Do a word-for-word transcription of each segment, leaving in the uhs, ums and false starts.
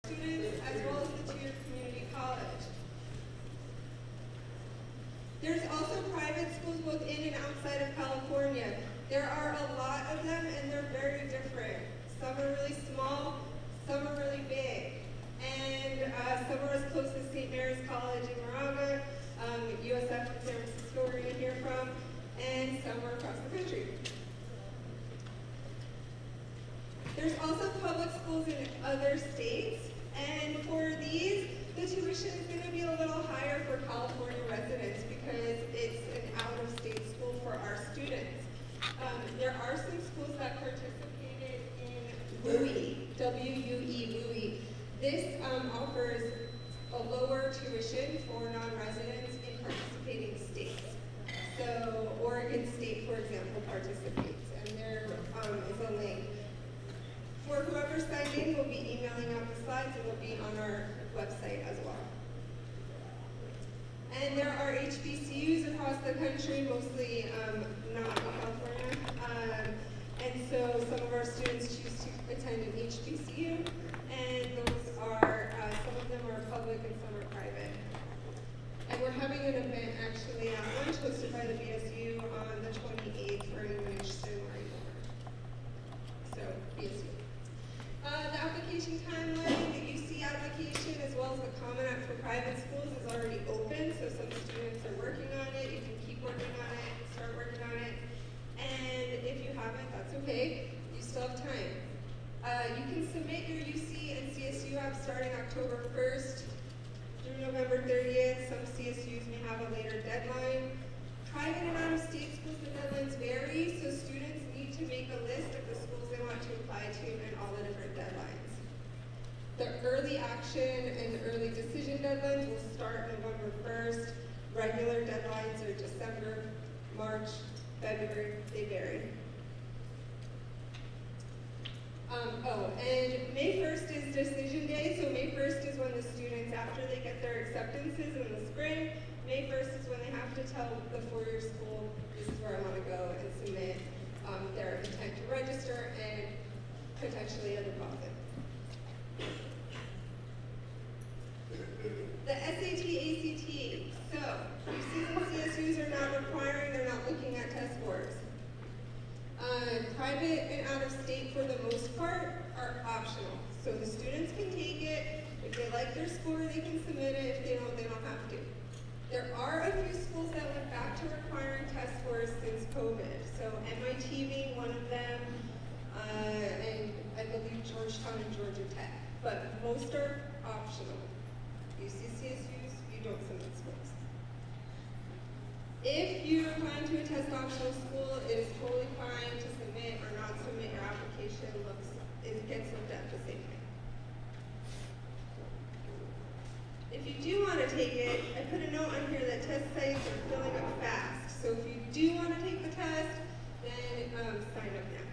students as well as the two-year community college. There's also private schools both in and outside of California. There are a lot of them and they're very different. Some are really small, some are really big. And uh, some are as close as Saint Mary's College in Moraga, um, U S F in San Francisco we're going to hear from, and some are across the country. There's also public schools in other states, and for these, the tuition is going to be a little higher for California residents because it's an out-of-state school for our students. Um, there are some schools that participated in W U E, W U E, W U E. This um, offers a lower tuition for non-residents in participating states. So Oregon State, for example, participates, and there um, is a link. For whoever signed in, we'll be emailing out the slides and will be on our website as well. And there are H B C Us across the country, mostly um, not in California. Um, and so some of our students choose to attend an H B C U, and those are, uh, some of them are public and some are private. And we're having an event actually at lunch hosted by the B S U on the twenty-eighth for anyone interested in learning more. So, B S U. Uh, the application timeline, the U C application, as well as the Common App for private schools is already open, so some students are working on it. You can keep working on it, start working on it. And if you haven't, that's okay. You still have time. Uh, you can submit your U C and C S U app starting October first through November thirtieth. Some C S Us may have a later deadline. Private and out-of-state schools, the deadlines vary, so students need to make a list of the schools they want to apply to and all the different deadlines. The early action and early decision deadlines will start November first. Regular deadlines are December, March, February, they vary. Um, oh, and May first is decision day, so May first is when the students, after they get their acceptances in the spring, May first is when they have to tell the four-year school, this is where I want to go, and submit um, their intent to register and potentially a deposit. The S A T, A C T. So, U Cs and C S Us are not requiring, they're not looking at test scores. Uh, private and out-of-state, for the most part, are optional. So the students can take it. If they like their score, they can submit it. If they don't, they don't have to. There are a few schools that went back to requiring test scores since COVID. So M I T being one of them, uh, and I believe Georgetown and Georgia Tech. But most are optional. U C C S Us, you don't submit scores. If you're applying to a test optional school, it is totally fine to submit or not submit. Your application looks, it gets looked at the same way. If you do want to take it, I put a note on here that test sites are filling up fast. So if you do want to take the test, then um, sign up now.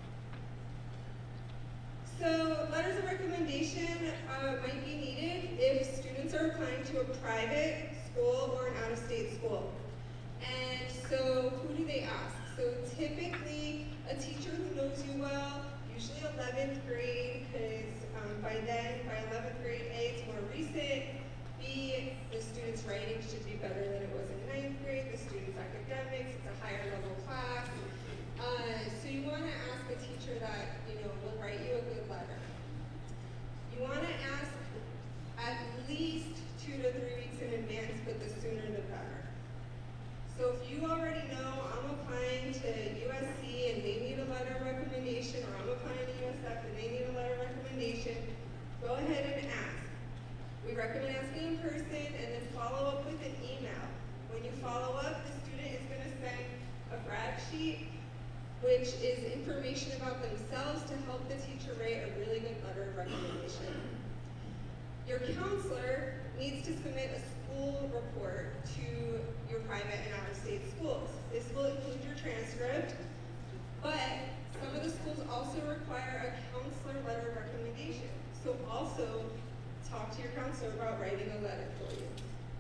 So letters of recommendation uh, might be needed if students are applying to a private school or an out-of-state school. And so who do they ask? So typically a teacher who knows you well, usually eleventh grade, because um, by then, by eleventh grade, A, it's more recent, B, the student's writing should be better than it was in ninth grade, the student's academics, it's a higher level class. Uh, so you want to ask a teacher that, you know, will write you a good letter. You want to ask at least two to three weeks in advance, but the sooner the better. So if you already know I'm applying to U S C and they need a letter of recommendation, or I'm applying to U S F and they need a letter of recommendation, go ahead and ask. We recommend asking in person and then follow up with an email. When you follow up, the student is going to send a brag sheet, which is information about themselves to help the teacher write a really good letter of recommendation. Your counselor needs to submit a school report to your private and out-of-state schools. This will include your transcript, but some of the schools also require a counselor letter of recommendation. So also talk to your counselor about writing a letter for you.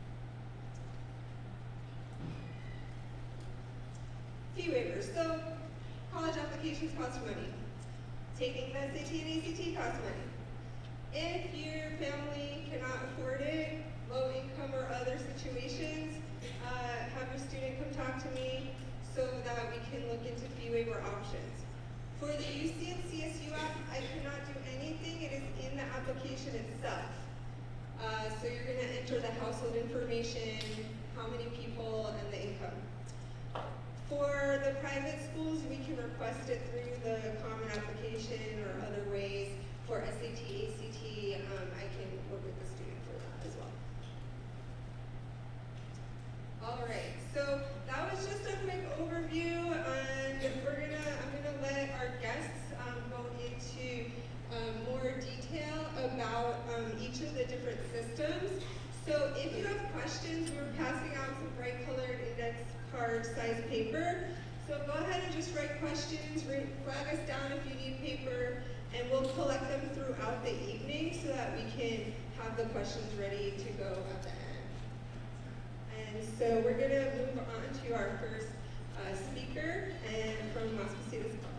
Fee waivers. So college applications cost money. Taking the S A T and A C T costs money. If your family cannot afford it, low income or other situations, uh, have your student come talk to me so that we can look into fee waiver options. For the U C and C S U app, I cannot do anything. It is in the application itself. Uh, so you're going to enter the household information, how many people, and the income. For the private schools, we can request it through the common application or other ways. For S A T, A C T, um, I can work with the student for that as well. All right, so that was just a quick overview, and we're gonna, I'm gonna let our guests um, go into um, more detail about um, each of the different systems. So if you have questions, we're passing out some bright colored index card size paper. So go ahead and just write questions, flag us down if you need paper, and we'll collect them throughout the evening so that we can have the questions ready to go at the end. And so we're gonna move on to our first uh, speaker, and from Las Positas College.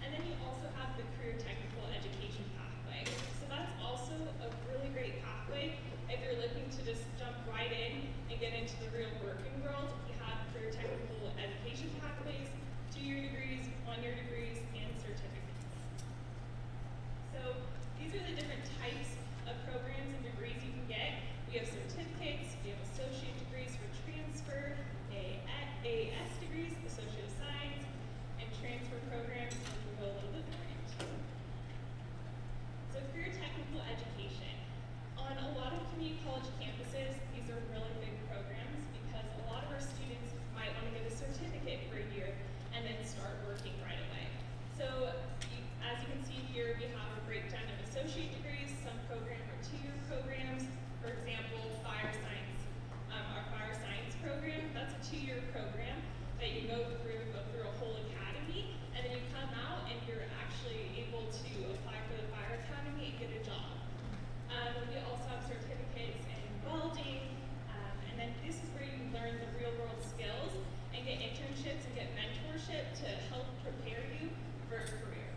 And then you also have the career technical education pathway. So that's also a really great pathway if you're looking to just jump right in and get into the real working world. We have career technical education pathways, two-year degrees, one-year degrees, and certificates. So these are the different types of programs and degrees you can get. We have certificates, we have associate degrees for transfer, A A S degrees, associate of science, and transfer programs, and we'll go a little bit more into. So career technical education. On a lot of community college campuses, these are really big programs because a lot of our students might want to get a certificate for a year and then start working right away. So you, as you can see here, we have a breakdown of associate degrees. Some programs are two-year programs. For example, fire science. Um, our fire science program, that's a two-year program that you go through, go through a whole academy, and then you come out and you're actually able to apply for the fire academy and get a job. Um, we also have certificates in welding, um, and then this is where you learn the real world skills and get internships and get mentorship to help prepare you for a career.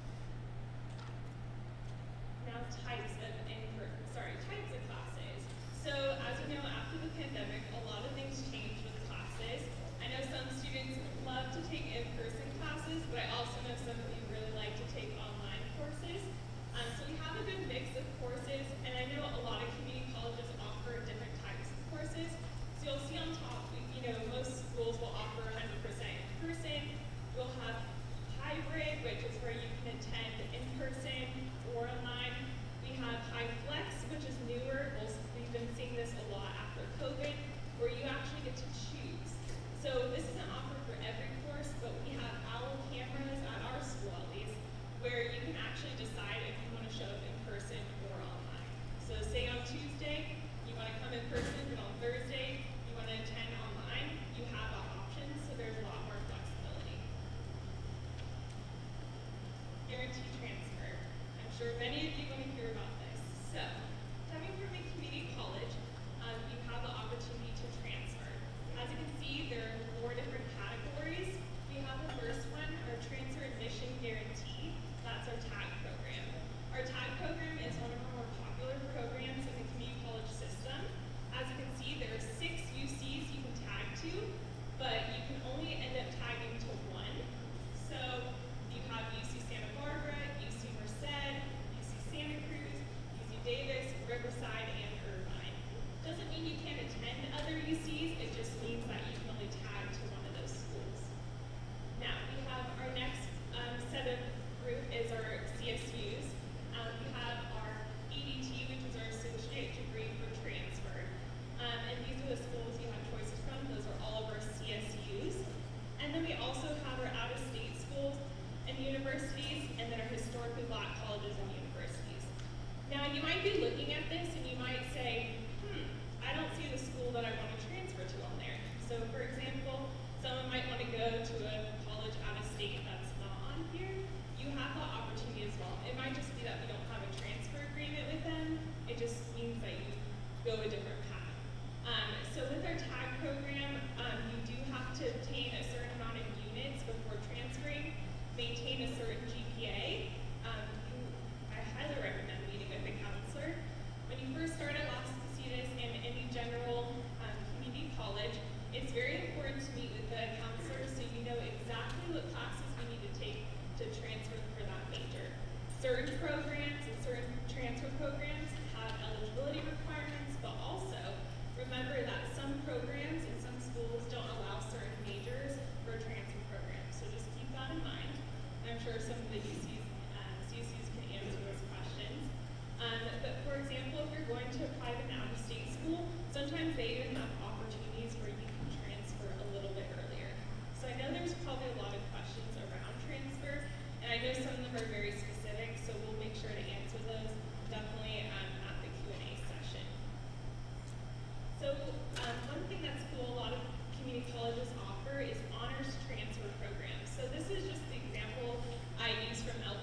Now types of, in, sorry, types of classes. So as you know, after the pandemic, a lot of things changed with classes. I know some students love to take in-person classes, but I also know some of you really like to take online courses. Um, so we have a good mix of courses, and I know a lot of community colleges offer different types of courses. So you'll see on top, you know, most schools will offer one hundred percent in person. We'll have hybrid, which is where you can attend in person or online. We have high flex, which is newer. We've been seeing this a lot after COVID, where you actually get to choose. So this isn't offered for every course, but we have owl cameras at our school at least, where you can actually decide if you want to show up in person or online. So say on Tuesday, you want to come in person, but on Thursday, you want to attend online, you have that option, so there's a lot more flexibility. Guaranteed transfer. I'm sure many of you want to hear about this. So, coming from a community college, um, you have the opportunity to transfer. As you can see, there are four different categories. We have the first one, our transfer admission guarantee. That's our TAG program. Our TAG program is one of our more popular programs in the community college system. As you can see, there are six U Cs you can tag to, but you can only end up tagging to one. So you have U C Santa Barbara, U C Merced, U C Santa Cruz, U C Davis, Riverside, and Irvine. Doesn't mean you can't attend other U Cs, it just means that you can only tag to one of those schools. Now, we have our next um, set of group is our C S Us. Um, we have our E D T, which is our associate degree for transfer. Um, and these are the schools you have choices from. Those are all of our C S Us. And then we also have our out-of-state schools and universities, and then our historically black colleges and universities. Now, you might be looking at this and you might say, hmm, I don't see the school that I want to transfer to on there. So, for example, someone might want to go to a college out of state that's not on here. You have that opportunity as well. It might just be that we don't have a transfer agreement with them. It just means that you go a different path. Um, so with our TAG program, um, you do have to obtain a certain amount of units before transferring, maintain a certain G P A. Um, you, I highly recommend meeting with a counselor. When you first start at Las Casitas and any general um, community college, it's very important to meet with the counselor so you know exactly what classes you need to take to transfer for that major. Certain programs and certain transfer programs have eligibility requirements, but also remember that some programs and some schools don't allow certain majors for transfer programs. So just keep that in mind. And I'm sure some of the U Cs, uh, C S Us can answer those questions. Um, but for example, if you're going to a private and out-of-state school, sometimes they even have opportunities where you can transfer a little bit earlier. So I know there's probably a lot of questions around transfer, and I know some of them are very specific, so we'll make sure to answer those definitely um, at the Q and A session. So um, one thing that's cool, a lot of community colleges offer is honors transfer programs. So this is just the example I use from L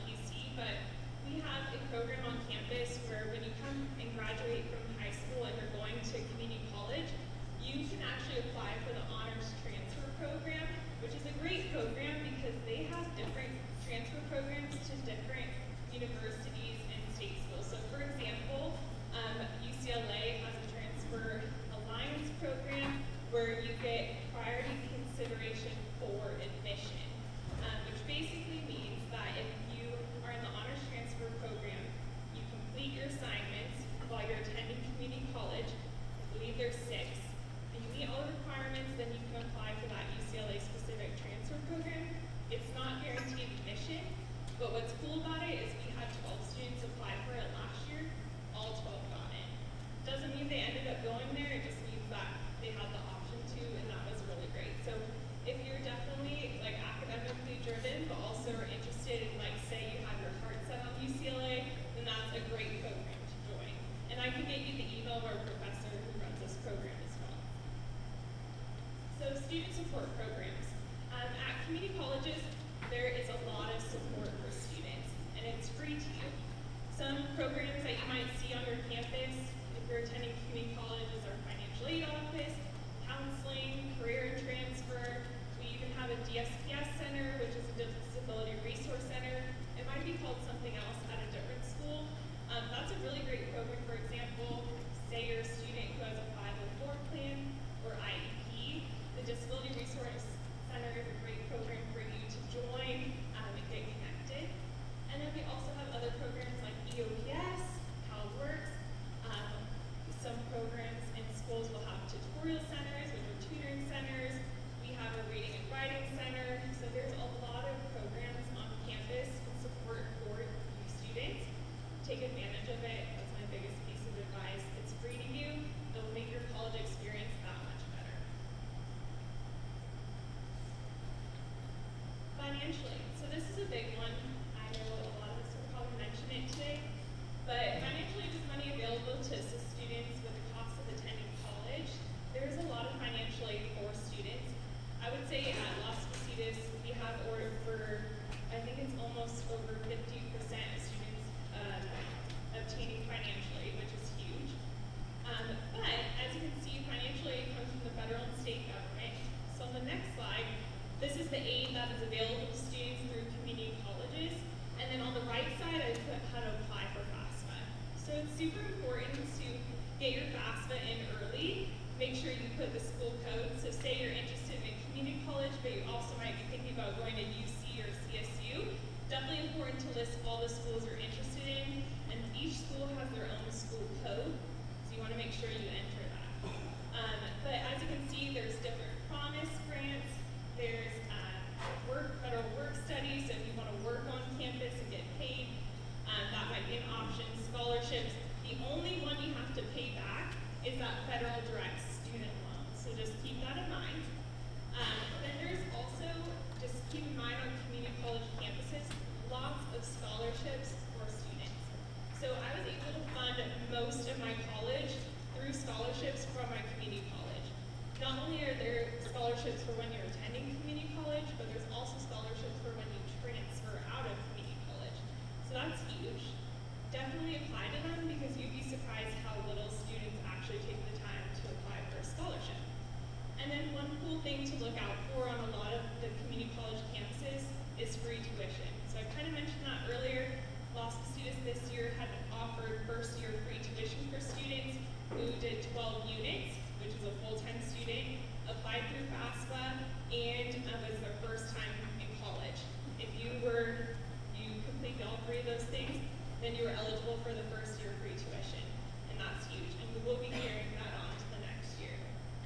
take advantage of it. That's my biggest piece of advice. It's free to you. It'll make your college experience that much better. Financially, so this is a big one. I know a lot of us will probably mention it today, but financially is money available to assist students with the cost of attending college. There is a lot of financial aid for students. I would say at Las Positas, we have ordered for, I think it's almost over fifty percent of students um, obtaining financial aid, which is huge. Um, but as you can see, financial aid comes from the federal and state government. So on the next slide, this is the aid that is available to students through community colleges. And then on the right side, I put how to apply for FAFSA. So it's super important to get your FAFSA in early. Make sure you put the school code. So say you're interested in a community college, but you also might be thinking about going to U C or C S U. Definitely important to list all the schools you're interested in. And each school has their own school code. So you want to make sure you enter that. Um, but as you can see, there's different promise grants. There's uh, work, federal work studies, so if you want to work on campus and get paid, um, that might be an option. Scholarships, the only one you have to pay back is that federal direct student loan, so just keep that in mind. Um, then there's also, just keep in mind on community college campuses, lots of scholarships for students. So I was able to fund most of my college through scholarships from my community college. Not only are there scholarships for when you're attending community college, but there's also scholarships for when you transfer out of community college. So that's huge. Definitely apply to them because you'd be surprised how little students actually take the time to apply for a scholarship. And then one cool thing to look out for on a lot of the community college campuses is free tuition. So I kind of mentioned that earlier. Las Positas this year had offered first year free tuition for students who did twelve units, which is a full-time student, applied through FAFSA, and uh, was their first time in college. If you were, you completed all three of those things, then you were eligible for the first year free tuition, and that's huge. And we will be carrying that on to the next year.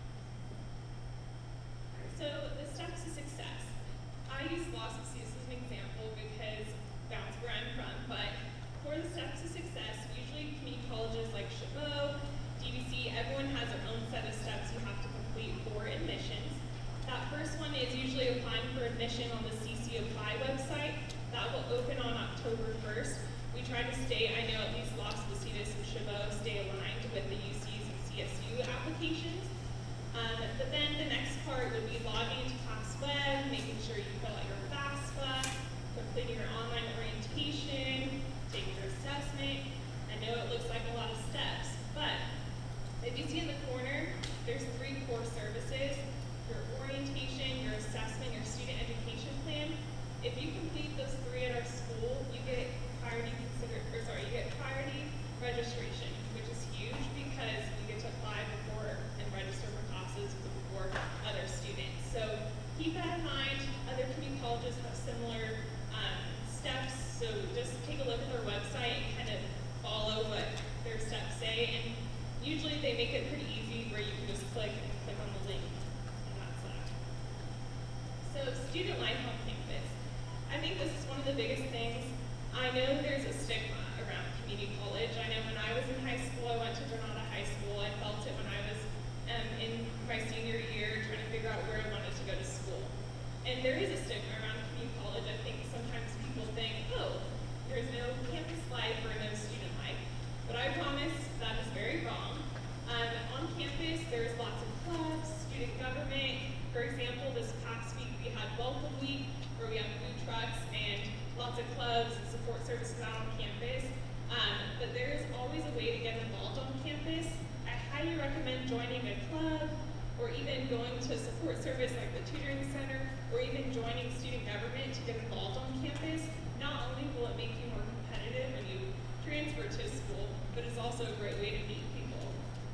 So the steps to success. I use Las Positas as an example because that's where I'm from, but for the steps to success, usually community colleges like Chabot, D V C, everyone has their own set of steps you have to complete for admissions. That first one is usually applying for admission on the C C Apply website. That will open on October first. We try to stay, I know at least Las Positas and Chabot stay aligned with the U C's and C S U applications. Um, but then the next part would be logging into ClassWeb, making sure you fill out your FAFSA, completing your online orientation, taking your assessment. I know it looks like a lot of steps, but if you see in the corner, there's three core services: your orientation, your assessment, your student education plan. If you complete those three at our school, you get priority consider, or sorry, you get priority registration, which is huge because you get to apply before and register for classes before other students. So keep that in mind. Other community colleges have similar um, steps, so just take a look at their website and kind of follow what their steps say. And usually they make it pretty easy where you can just click and click on the link, and that's that. So student life on campus. I think this is one of the biggest things. I know there's a stigma around community college. I know when I was in high school, I went to Granada High School. I felt it when I was um, in my senior year trying to figure out where I wanted to go to school. And there is a stigma around community college. I think sometimes people think, oh, there's no campus life or no student life. But I promise that is very wrong. Um, on campus, there's lots of clubs, student government. For example, this past week we had Welcome Week, where we have food trucks and lots of clubs and support services out on campus. Um, but there is always a way to get involved on campus. I highly recommend joining a club, or even going to a support service like the tutoring center, or even joining student government to get involved on campus. Not only will it make you more competitive when you transfer to school, but it's also a great way to meet people.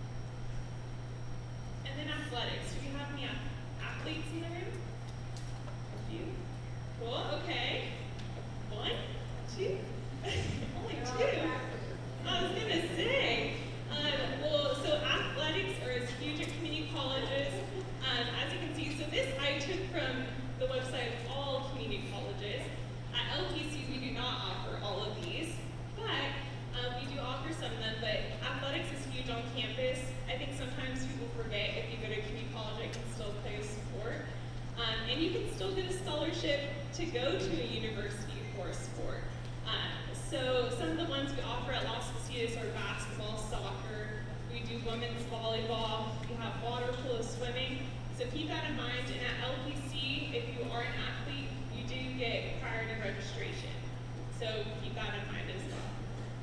And then athletics. Do we have any athletes in the room? A few? Cool, okay. One, two, only two. I was gonna say. Um, well, so athletics are as huge at community colleges. Um, as you can see, so this I took from the website of all community colleges. At L P C, we do not offer all of these, but So some of the ones we offer at Las Casitas are basketball, soccer, we do women's volleyball, we have water polo, swimming. So keep that in mind, and at L P C, if you are an athlete, you do get priority registration. So keep that in mind as well.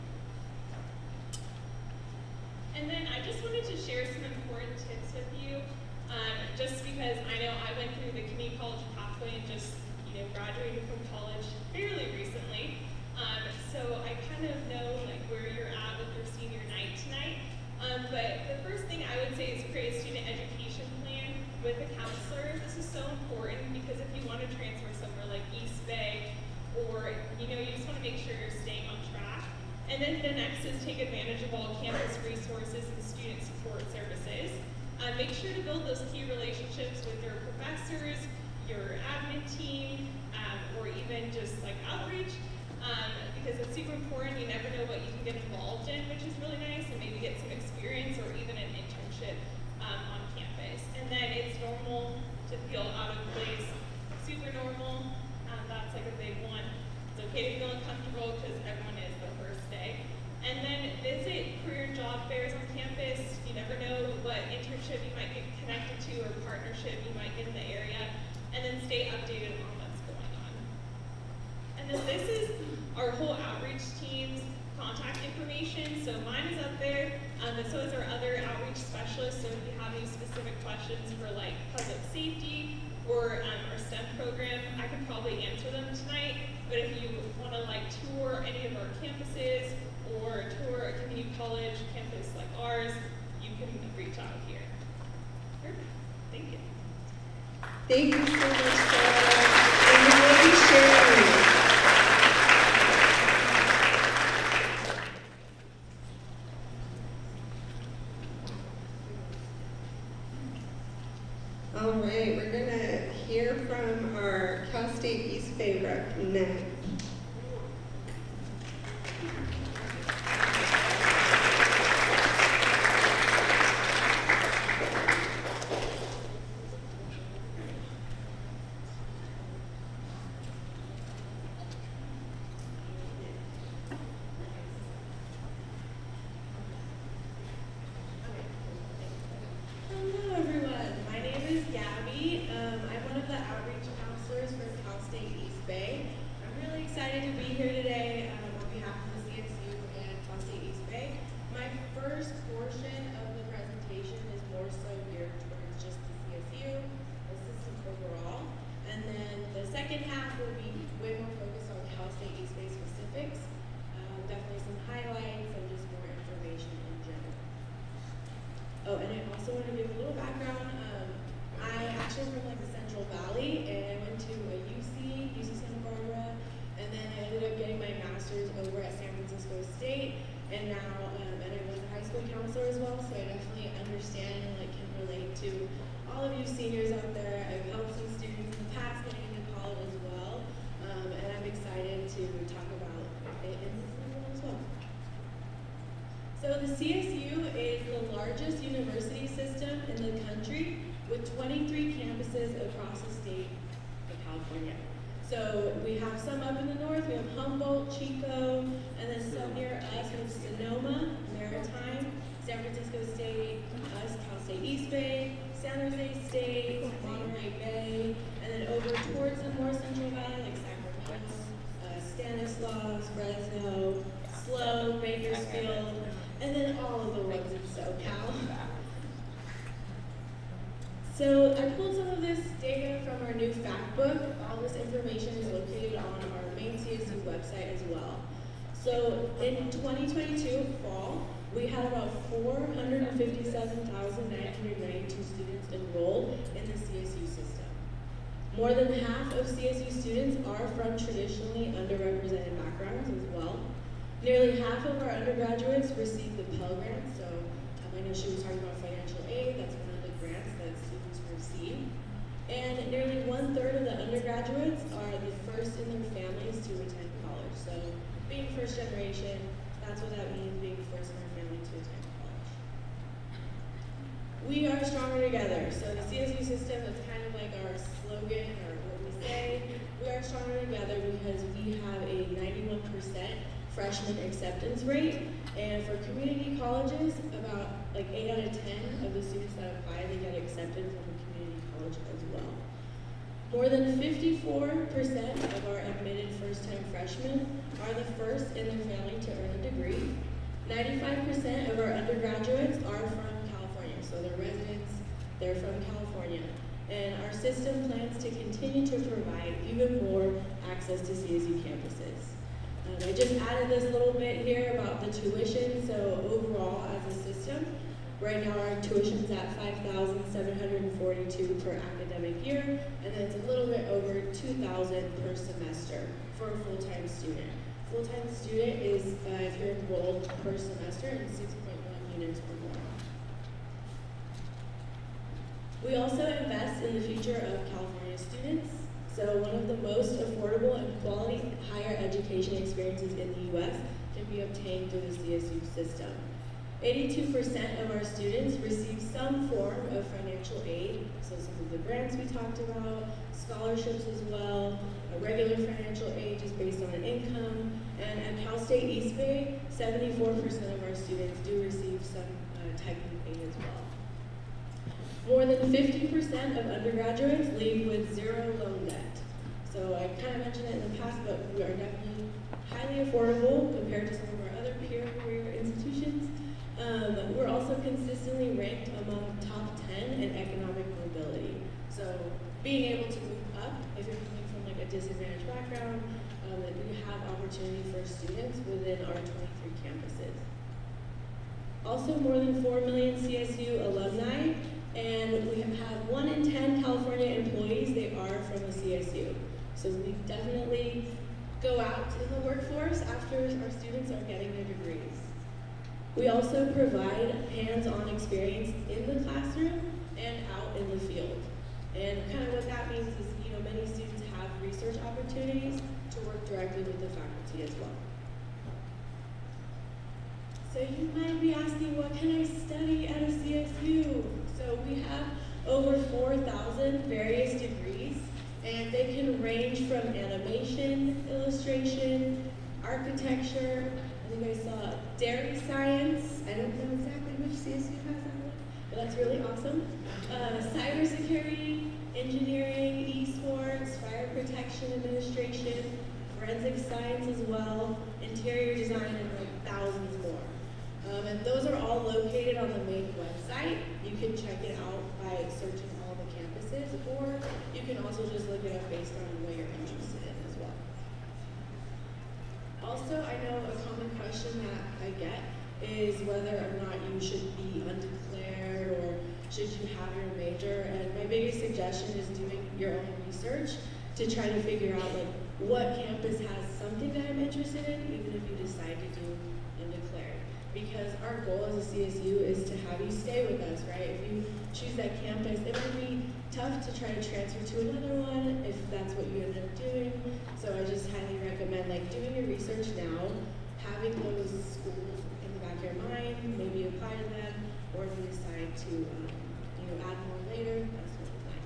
And then I just wanted to share some important tips with you, um, just because I know I went through the community college pathway and just you know graduated from college fairly recently. Um, so I kind of know like where you're at with your senior night tonight. Um, but the first thing I would say is create a student education plan with a counselor. This is so important because if you want to transfer somewhere like East Bay, or you know you just want to make sure you're staying on track. And then the next is take advantage of all campus resources and student support services. Uh, make sure to build those key relationships with your professors, your admin team, um, or even just like outreach, um, because it's super important. You never know what you can get involved in, which is really nice, and maybe get some experience or even an internship um, on campus. And then it's normal to feel out of place, super normal. Um, that's like a big one. It's okay to feel uncomfortable because everyone is the first day. And then visit career and job fairs on campus. You never know what internship you might get connected to or partnership you might get in the area. And then stay updated on what's going on. And then this is our whole outreach team's contact information. So mine is up there, um, and so is our other outreach specialists. So if you have any specific questions for like public safety or um, our STEM program, I can probably answer them tonight. But if you want to like tour any of our campuses or tour a community college campus like ours, you can reach out here. Perfect. Thank you. Thank you so much, Sarah. And we will be sharing. All right, we're gonna hear from our Cal State East Bay rep next. Oh, and I also want to give a little background. Um, I actually from like the Central Valley, and I went to a U C, U C Santa Barbara, and then I ended up getting my master's over at San Francisco State, and now, um, and I was a high school counselor as well, so I definitely understand and like can relate to all of you seniors out there. I've helped some students in the past getting into college as well, um, and I'm excited to talk about it in this level as well. So the C S U is the largest university system in the country with twenty-three campuses across the state of California. So we have some up in the north, we have Humboldt, Chico, and then some near us with Sonoma, Maritime, San Francisco State, us, Cal State East Bay, San Jose State, Monterey Bay, and then over towards the more Central Valley like Sacramento, uh, Stanislaus, Fresno, Slow, Bakersfield, and then all of the ones in SoCal. So I pulled some of this data from our new fact book. All this information is located on our main C S U website as well. So in twenty twenty-two fall, we had about four hundred fifty-seven thousand nine hundred ninety-two students enrolled in the C S U system. More than half of C S U students are from traditionally underrepresented backgrounds as well. Nearly half of our undergraduates receive the Pell Grant, so um, I know she was talking about financial aid, that's one of the grants that students receive. And nearly one third of the undergraduates are the first in their families to attend college. So being first generation, that's what that means, being first in our family to attend college. We are stronger together. So the C S U system, that's kind of like our slogan or what we say. We are stronger together because we have a ninety-one percent freshman acceptance rate. And for community colleges, about like eight out of ten of the students that apply, they get accepted from a community college as well. More than fifty-four percent of our admitted first-time freshmen are the first in their family to earn a degree. ninety-five percent of our undergraduates are from California, so they're residents, they're from California. And our system plans to continue to provide even more access to C S U campuses. Um, I just added this little bit here about the tuition. So overall as a system, right now our tuition's at five thousand seven hundred forty-two per academic year, and then it's a little bit over two thousand per semester for a full-time student. Full-time student is, uh, if you're enrolled per semester, in six point one units or more. We also invest in the future of California students. So one of the most affordable and quality higher education experiences in the U S can be obtained through the C S U system. eighty-two percent of our students receive some form of financial aid, so some of the grants we talked about, scholarships as well, a regular financial aid just based on an income, and at Cal State East Bay, seventy-four percent of our students do receive some uh, type of aid as well. More than fifty percent of undergraduates leave with zero loan debt. So I kind of mentioned it in the past, but we are definitely highly affordable compared to some of our other peer career institutions. Um, we're also consistently ranked among top ten in economic mobility. So being able to move up, if you're coming from like a disadvantaged background, um, that we have opportunity for students within our twenty-three campuses. Also, more than four million C S U alumni, and we have one in ten California employees, they are from the C S U. So we definitely go out in the workforce after our students are getting their degrees. We also provide hands-on experience in the classroom and out in the field. And kind of what that means is, you know, many students have research opportunities to work directly with the faculty as well. So you might be asking, what can I study at a C S U? So we have over four thousand various degrees, and they can range from animation, illustration, architecture. I think I saw dairy science. I don't know exactly which C S U has that one, but that's really awesome. Uh, cybersecurity, engineering, esports, fire protection administration, forensic science as well, interior design, and like thousands more. Um, and those are all located on the main website. You can check it out by searching all the campuses, or you can also just look it up based on what you're interested in as well. Also, I know a common question that I get is whether or not you should be undeclared or should you have your major. And my biggest suggestion is doing your own research to try to figure out like what campus has something that I'm interested in, even if you decide to do undeclared. Because our goal as a C S U is to have you stay with us, right? If you choose that campus, it might be tough to try to transfer to another one if that's what you end up doing. So I just highly recommend like doing your research now, having those schools in the back of your mind, maybe apply to them, or if you decide to um, you know, add more later, that's totally fine.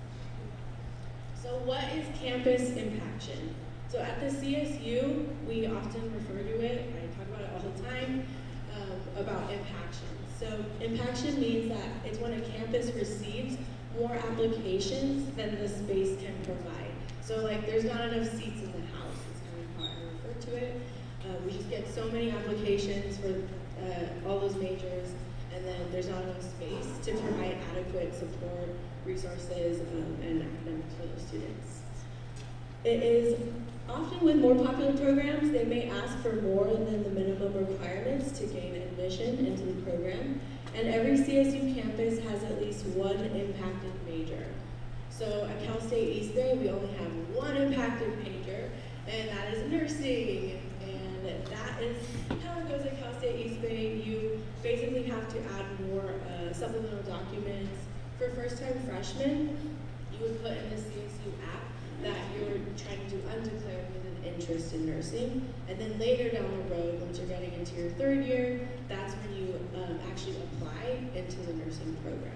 So what is campus impaction? So at the C S U, we often refer to it, I talk about it all the time, um, about impaction. So impaction means that it's when a campus receives more applications than the space can provide. So like there's not enough seats in the house, is kind of how I refer to it. Uh, we just get so many applications for uh, all those majors, and then there's not enough space to provide adequate support, resources, um, and academics for those students. It is often with more popular programs, they may ask for more than the minimum requirements to gain admission into the program, and every C S U campus has at least one impacted major. So at Cal State East Bay, we only have one impacted major, and that is nursing. And that is how it goes at Cal State East Bay. You basically have to add more uh, supplemental documents. For first-time freshmen, you would put in the C S U app that you're trying to do undeclared with an interest in nursing. And then later down the road, once you're getting into your third year, that's when you um, actually apply into the nursing program.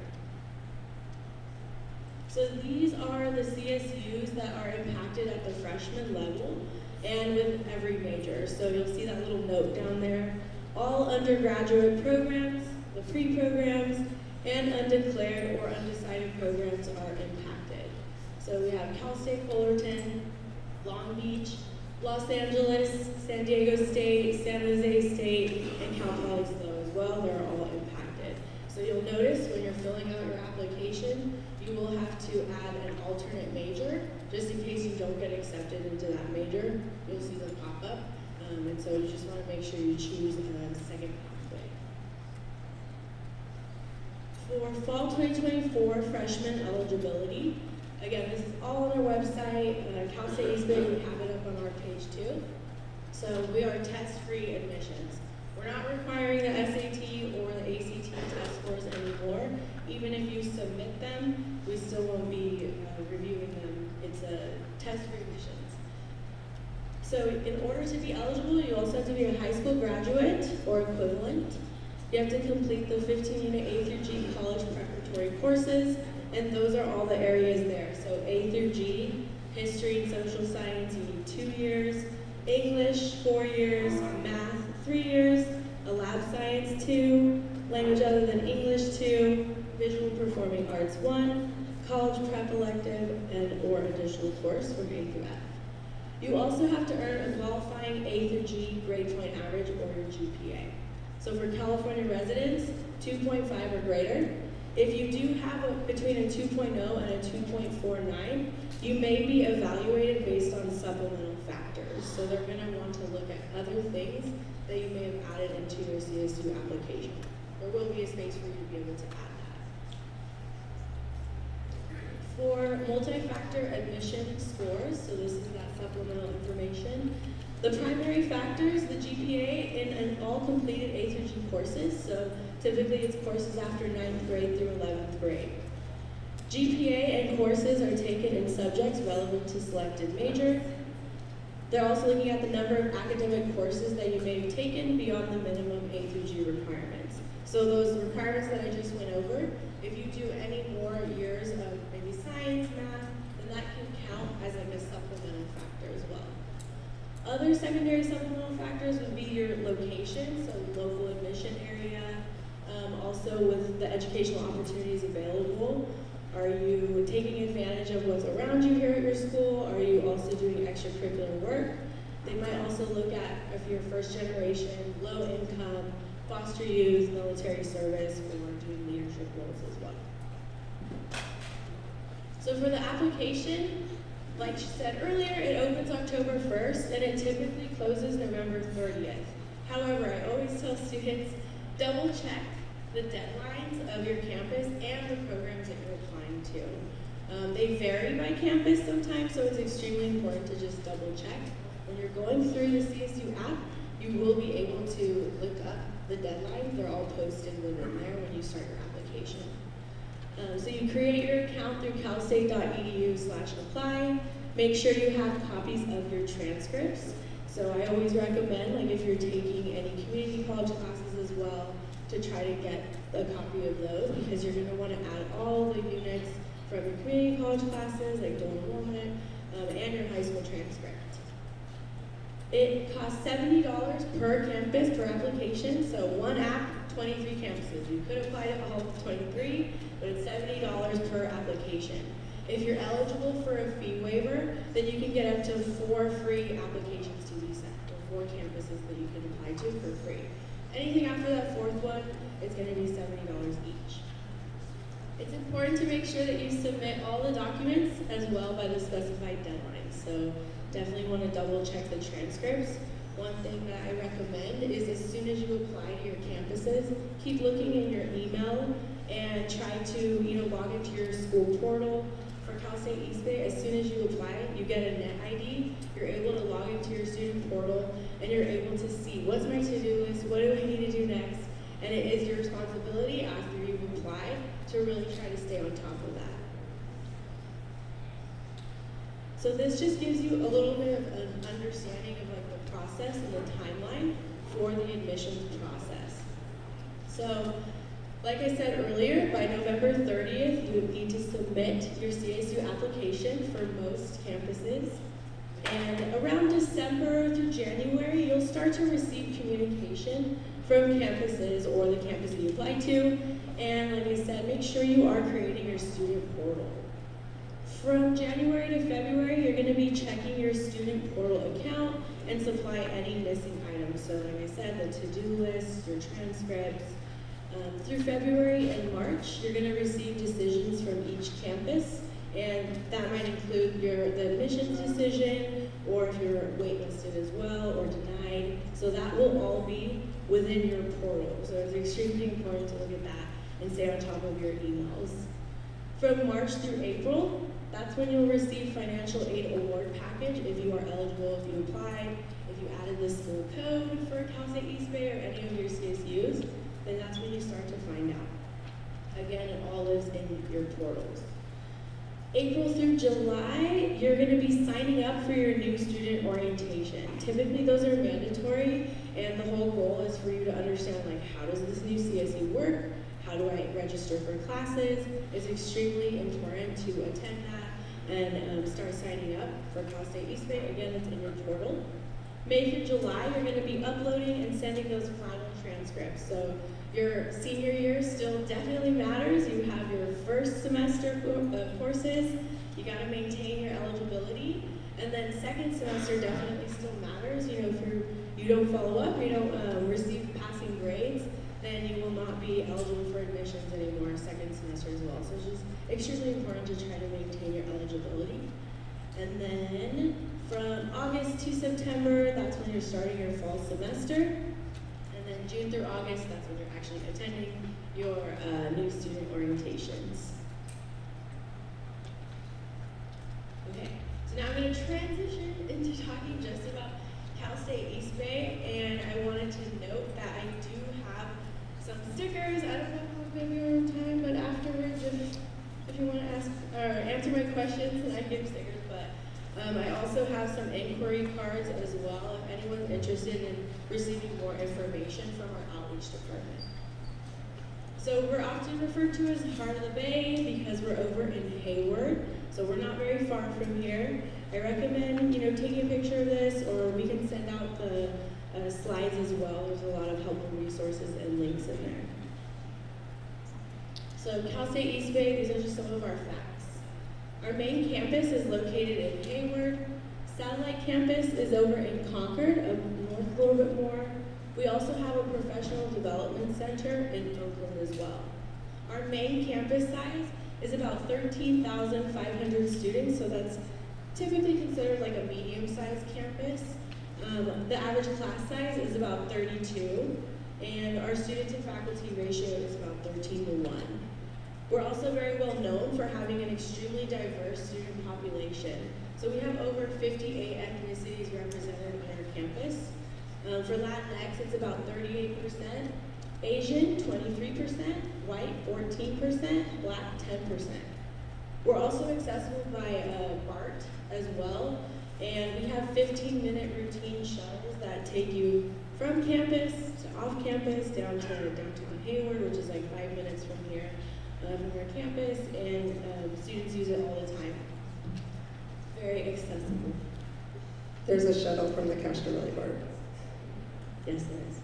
So these are the C S Us that are impacted at the freshman level. and with every major. So you'll see that little note down there. All undergraduate programs, the pre-programs, and undeclared or undecided programs are impacted. So we have Cal State Fullerton, Long Beach, Los Angeles, San Diego State, San Jose State, and Cal Poly Sloan as well. They're all impacted. So you'll notice when you're filling out your application, you will have to add an alternate major, just in case you don't get accepted into that major. You'll see them pop up. Um, and so you just want to make sure you choose a second pathway. For fall twenty twenty-four freshman eligibility, again, this is all on our website. Uh, Cal State East Bay, we have it up on our page too. So we are test-free admissions. We're not requiring the S A T or the A C T test scores anymore. Even if you submit them, we still won't be uh, reviewing them. It's a test-free admissions. So in order to be eligible, you also have to be a high school graduate or equivalent. You have to complete the fifteen unit A through G college preparatory courses, and those are all the areas there. So A through G, history and social science, you need two years, English, four years, math, three years, a lab science, two, language other than English, two, visual performing arts, one, college prep elective, and or additional course from A through F. You also have to earn a qualifying A through G grade point average or your G P A. So for California residents, two point five or greater. If you do have a, between a two point oh and a two point four nine, you may be evaluated based on supplemental factors. So they're gonna want to look at other things that you may have added into your C S U application. There will be a space for you to be able to add that. For multi-factor admission scores, so this is that supplemental information, the primary factors, the G P A in an all completed A through G courses, so typically it's courses after ninth grade through eleventh grade. G P A and courses are taken in subjects relevant to selected major. They're also looking at the number of academic courses that you may have taken beyond the minimum A through G requirements. So those requirements that I just went over, if you do any more years of maybe science, math, then that can count as like a supplemental factor as well. Other secondary supplemental factors would be your location, so local admission area, um, also with the educational opportunities available. Are you taking advantage of what's around you here at your school? Are you also doing extracurricular work? They might also look at if you're first generation, low income, foster youth, military service, or doing leadership roles as well. So for the application, like she said earlier, it opens October first and it typically closes November thirtieth. However, I always tell students, double check the deadlines of your campus and the programs that you're applying to. Um, they vary by campus sometimes, so it's extremely important to just double check. When you're going through the C S U app, you will be able to look up the deadlines. They're all posted within there when you start your application. Um, so you create your account through calstate.edu slash apply. Make sure you have copies of your transcripts. So I always recommend, like if you're taking any community college classes as well, to try to get a copy of those, because you're going to want to add all the units from your community college classes, like dual enrollment, um, and your high school transcript. It costs seventy dollars per campus per application, so one app, twenty-three campuses. You could apply to all twenty-three, but it's seventy dollars per application. If you're eligible for a fee waiver, then you can get up to four free applications to be sent, or four campuses that you can apply to for free. Anything after that fourth one, it's going to be seventy dollars each. It's important to make sure that you submit all the documents as well by the specified deadlines. So definitely want to double check the transcripts. One thing that I recommend is as soon as you apply to your campuses, keep looking in your email and try to, you know, log into your school portal. For Cal State East Bay, as soon as you apply, you get a net I D, you're able to log into your student portal, and you're able to see what's my to-do list, what do I need to do next, and it is your responsibility after you've applied to really try to stay on top of that. So this just gives you a little bit of an understanding of like the process and the timeline for the admissions process. So, like I said earlier, by November thirtieth, you would need to submit your C S U application for most campuses. And around December through January, you'll start to receive communication from campuses or the campus that you apply to. And like I said, make sure you are creating your student portal. From January to February, you're gonna be checking your student portal account and supply any missing items. So like I said, the to-do list, your transcripts. Um, through February and March, you're gonna receive decisions from each campus, and that might include your the admissions decision, or if you're waitlisted as well, or denied. So that will all be within your portal. So it's extremely important to look at that and stay on top of your emails. From March through April, that's when you'll receive financial aid award package if you are eligible, if you applied, if you added the school code for Cal State East Bay or any of your C S Us, then that's when you start to find out. Again, it all lives in your portals. April through July, you're gonna be signing up for your new student orientation. Typically those are mandatory, and the whole goal is for you to understand, like, how does this new C S U work? How do I register for classes? It's extremely important to attend that and um, start signing up for Cal State East Bay. Again, it's in your portal. May through July, you're gonna be uploading and sending those final transcripts. So your senior year still definitely matters. You have your first semester uh, courses. You gotta maintain your eligibility. And then second semester definitely still matters. You know, if you're, you don't follow up, you don't um, receive passing grades, then you will not be eligible for admissions anymore second semester as well. So it's just extremely important to try to maintain your eligibility. And then from August to September, that's when you're starting your fall semester. And then June through August, that's when you're actually attending your uh, new student orientations. Okay, so now I'm going to transition into talking just about Cal State East Bay, and I wanted to note that I do have some stickers. I don't know how maybe we're on time, but afterwards, if, if you want to ask or answer my questions, then I give stickers. But um, I also have some inquiry cards as well if anyone's interested in receiving more information from our outreach department. So we're often referred to as Heart of the Bay because we're over in Hayward, so we're not very far from here. I recommend, you know, taking a picture of this, or we can send out the uh, slides as well. There's a lot of helpful resources and links in there. So Cal State East Bay, these are just some of our facts. Our main campus is located in Hayward. Satellite campus is over in Concord, up north a little bit more. We also have a professional development center in Oakland as well. Our main campus size is about thirteen thousand five hundred students, so that's typically considered like a medium-sized campus. Um, the average class size is about thirty-two, and our student to faculty ratio is about thirteen to one. We're also very well known for having an extremely diverse student population. So we have over fifty-eight ethnicities represented on our campus. Um, for Latinx, it's about thirty-eight percent, Asian, twenty-three percent, white, fourteen percent, black, ten percent. We're also accessible by uh, BART as well, and we have fifteen minute routine shuttles that take you from campus to off campus down to downtown Hayward, which is like five minutes from here, uh, from our campus, and um, students use it all the time. Very accessible. There's a shuttle from the Castro BART. Yes, there is.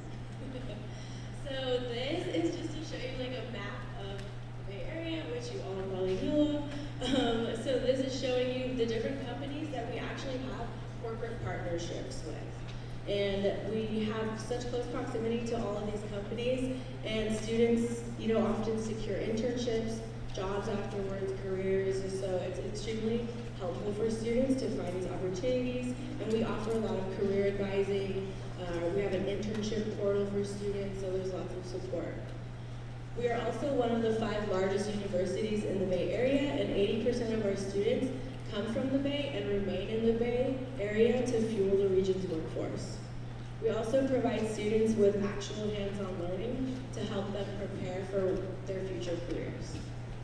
So this is just to show you like a map of the Bay Area, which you all probably know of. Um, so this is showing you the different companies that we actually have corporate partnerships with. And we have such close proximity to all of these companies, and students, you know, often secure internships, jobs afterwards, careers, and so it's extremely helpful for students to find these opportunities. And we offer a lot of career advising. Uh, we have an internship portal for students, so there's lots of support. We are also one of the five largest universities in the Bay Area, and eighty percent of our students come from the Bay and remain in the Bay Area to fuel the region's workforce. We also provide students with actual hands-on learning to help them prepare for their future careers.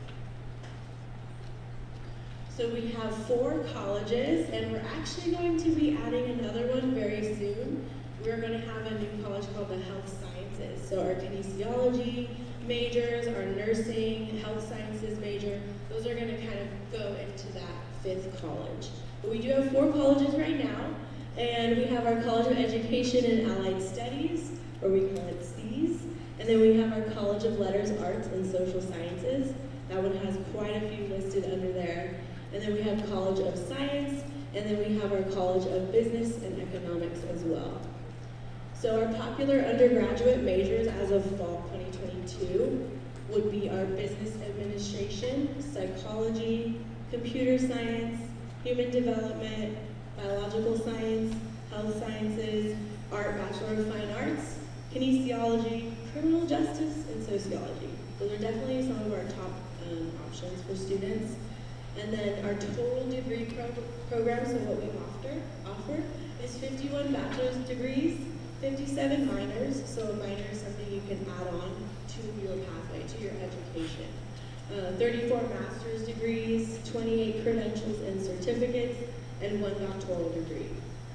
So we have four colleges, and we're actually going to be adding another one very soon. We're going to have a new college called the Health Sciences. So our kinesiology majors, our nursing, health sciences major, those are going to kind of go into that fifth college. But we do have four colleges right now, and we have our College of Education and Allied Studies, or we call it C S, and then we have our College of Letters, Arts, and Social Sciences. That one has quite a few listed under there. And then we have College of Science, and then we have our College of Business and Economics as well. So our popular undergraduate majors as of fall twenty twenty-two would be our Business Administration, Psychology, Computer Science, Human Development, Biological Science, Health Sciences, Art, Bachelor of Fine Arts, Kinesiology, Criminal Justice, and Sociology. Those are definitely some of our top um, options for students. And then our total degree pro program, so what we offer, offer is fifty-one bachelor's degrees, fifty-seven minors, so a minor is something you can add on to your pathway, to your education. Uh, thirty-four master's degrees, twenty-eight credentials and certificates, and one doctoral degree.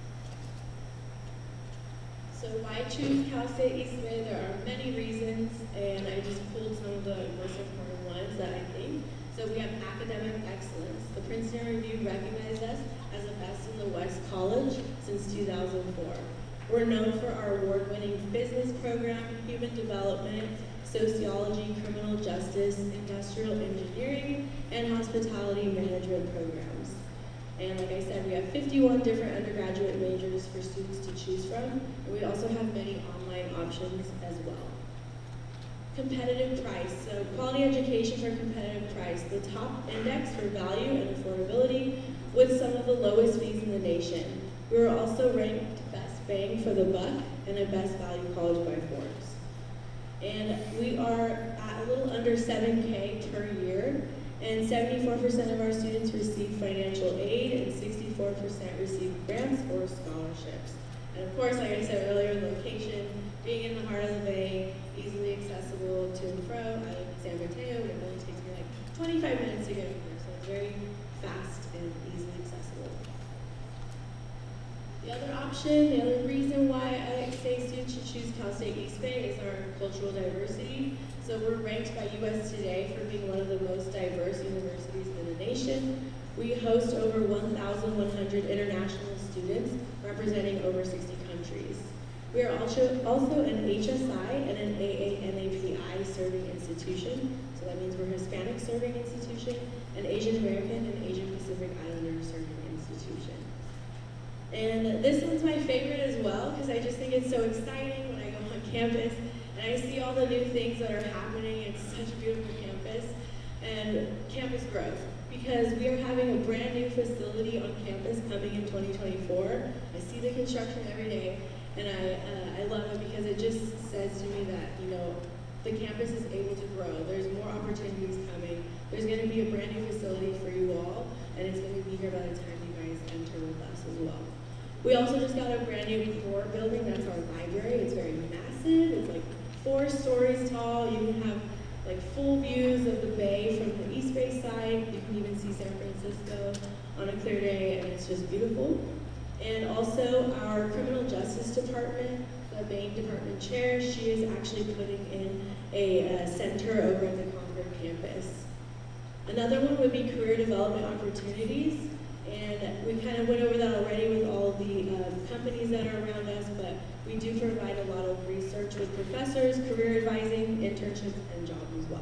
So why choose Cal State East Bay? There are many reasons, and I just pulled some of the most important ones that I think. So we have academic excellence. The Princeton Review recognized us as the best in the West College since two thousand four. We're known for our award-winning business program, human development, sociology, criminal justice, industrial engineering, and hospitality management programs. And like I said, we have fifty-one different undergraduate majors for students to choose from, and we also have many online options as well. Competitive price, so quality education for competitive price, the top index for value and affordability with some of the lowest fees in the nation. We were also ranked best bang for the buck and a best value college by Forbes. And we are at a little under seven K per year, and seventy-four percent of our students receive financial aid and sixty-four percent receive grants or scholarships. And of course, like I said earlier, location, being in the heart of the Bay, easily accessible to and fro. I live in San Mateo, and it only takes me like twenty-five minutes to get from there, so it's very fast and easily accessible. The other option, the other reason why I say students should choose Cal State East Bay is our cultural diversity. So we're ranked by U S Today for being one of the most diverse universities in the nation. We host over one thousand one hundred international students representing over sixty countries. We are also, also an H S I and an A A N A P I serving institution. So that means we're a Hispanic serving institution, an Asian American and Asian Pacific Islander serving institution. And this one's my favorite as well, because I just think it's so exciting when I go on campus and I see all the new things that are happening. It's such a beautiful campus and campus growth, because we are having a brand new facility on campus coming in twenty twenty-four. I see the construction every day, and I, uh, I love it because it just says to me that, you know, the campus is able to grow. There's more opportunities coming. There's going to be a brand new facility for you all, and it's going to be here by the time you guys enter with us as well. We also just got a brand new core building. That's our library. It's very massive. It's like four stories tall. You can have like full views of the bay from the East Bay side. You can even see San Francisco on a clear day, and it's just beautiful. And also our criminal justice department, the main department chair, she is actually putting in a uh, center over at the Concord campus. Another one would be career development opportunities. And we kind of went over that already with all the uh, companies that are around us, but we do provide a lot of research with professors, career advising, internships, and jobs as well.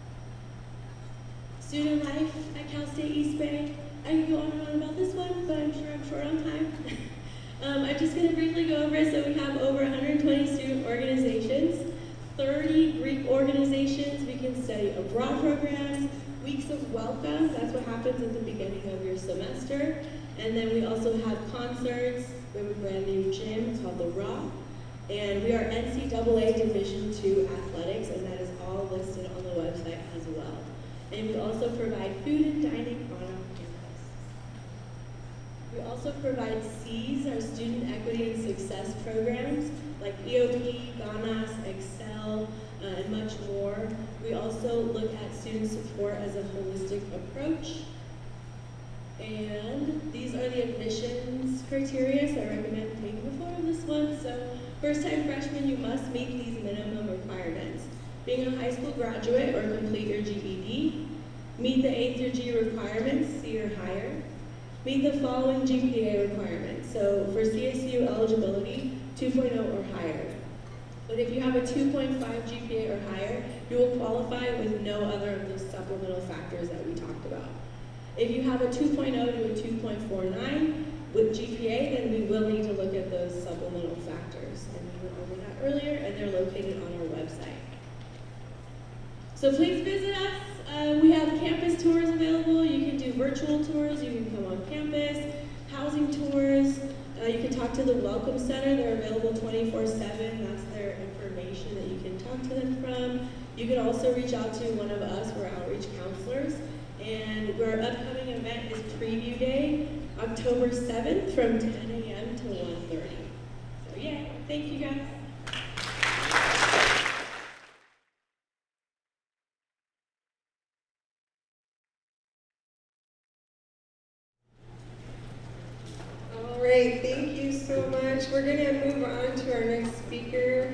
Student life at Cal State East Bay. I can go on and on about this one, but I'm sure I'm short on time. um, I'm just going to briefly go over it. So we have over one hundred twenty student organizations, thirty Greek organizations. We can study abroad programs, weeks of welcome. That's what happens at the beginning of your semester. And then we also have concerts. We have a brand new gym called The Rock. And we are N C double A Division two athletics, and that is all listed on the website as well. And we also provide food and dining on our campus. We also provide C's, our Student Equity and Success programs, like E O P, GANAS, Excel, uh, and much more. We also look at student support as a holistic approach. And these are the admissions criteria, so I recommend taking a photo of this one. So first-time freshmen, you must meet these minimum requirements. Being a high school graduate or complete your G E D, meet the A through G requirements, C or higher, meet the following G P A requirements. So for C S U eligibility, two point oh or higher. But if you have a two point five G P A or higher, you will qualify with no other of those supplemental factors that we talked about. If you have a two point oh to a two point four nine with G P A, then we will need to look at those supplemental factors. And we went over that earlier, and they're located on our website. So please visit us. Uh, we have campus tours available. You can do virtual tours. You can come on campus, housing tours. Uh, you can talk to the Welcome Center. They're available twenty-four seven. That's their information that you can talk to them from. You can also reach out to one of us. We're outreach counselors. And our upcoming event is Preview Day, October seventh from ten A M to one thirty. So yeah, thank you guys. All right, thank you so much. We're going to move on to our next speaker.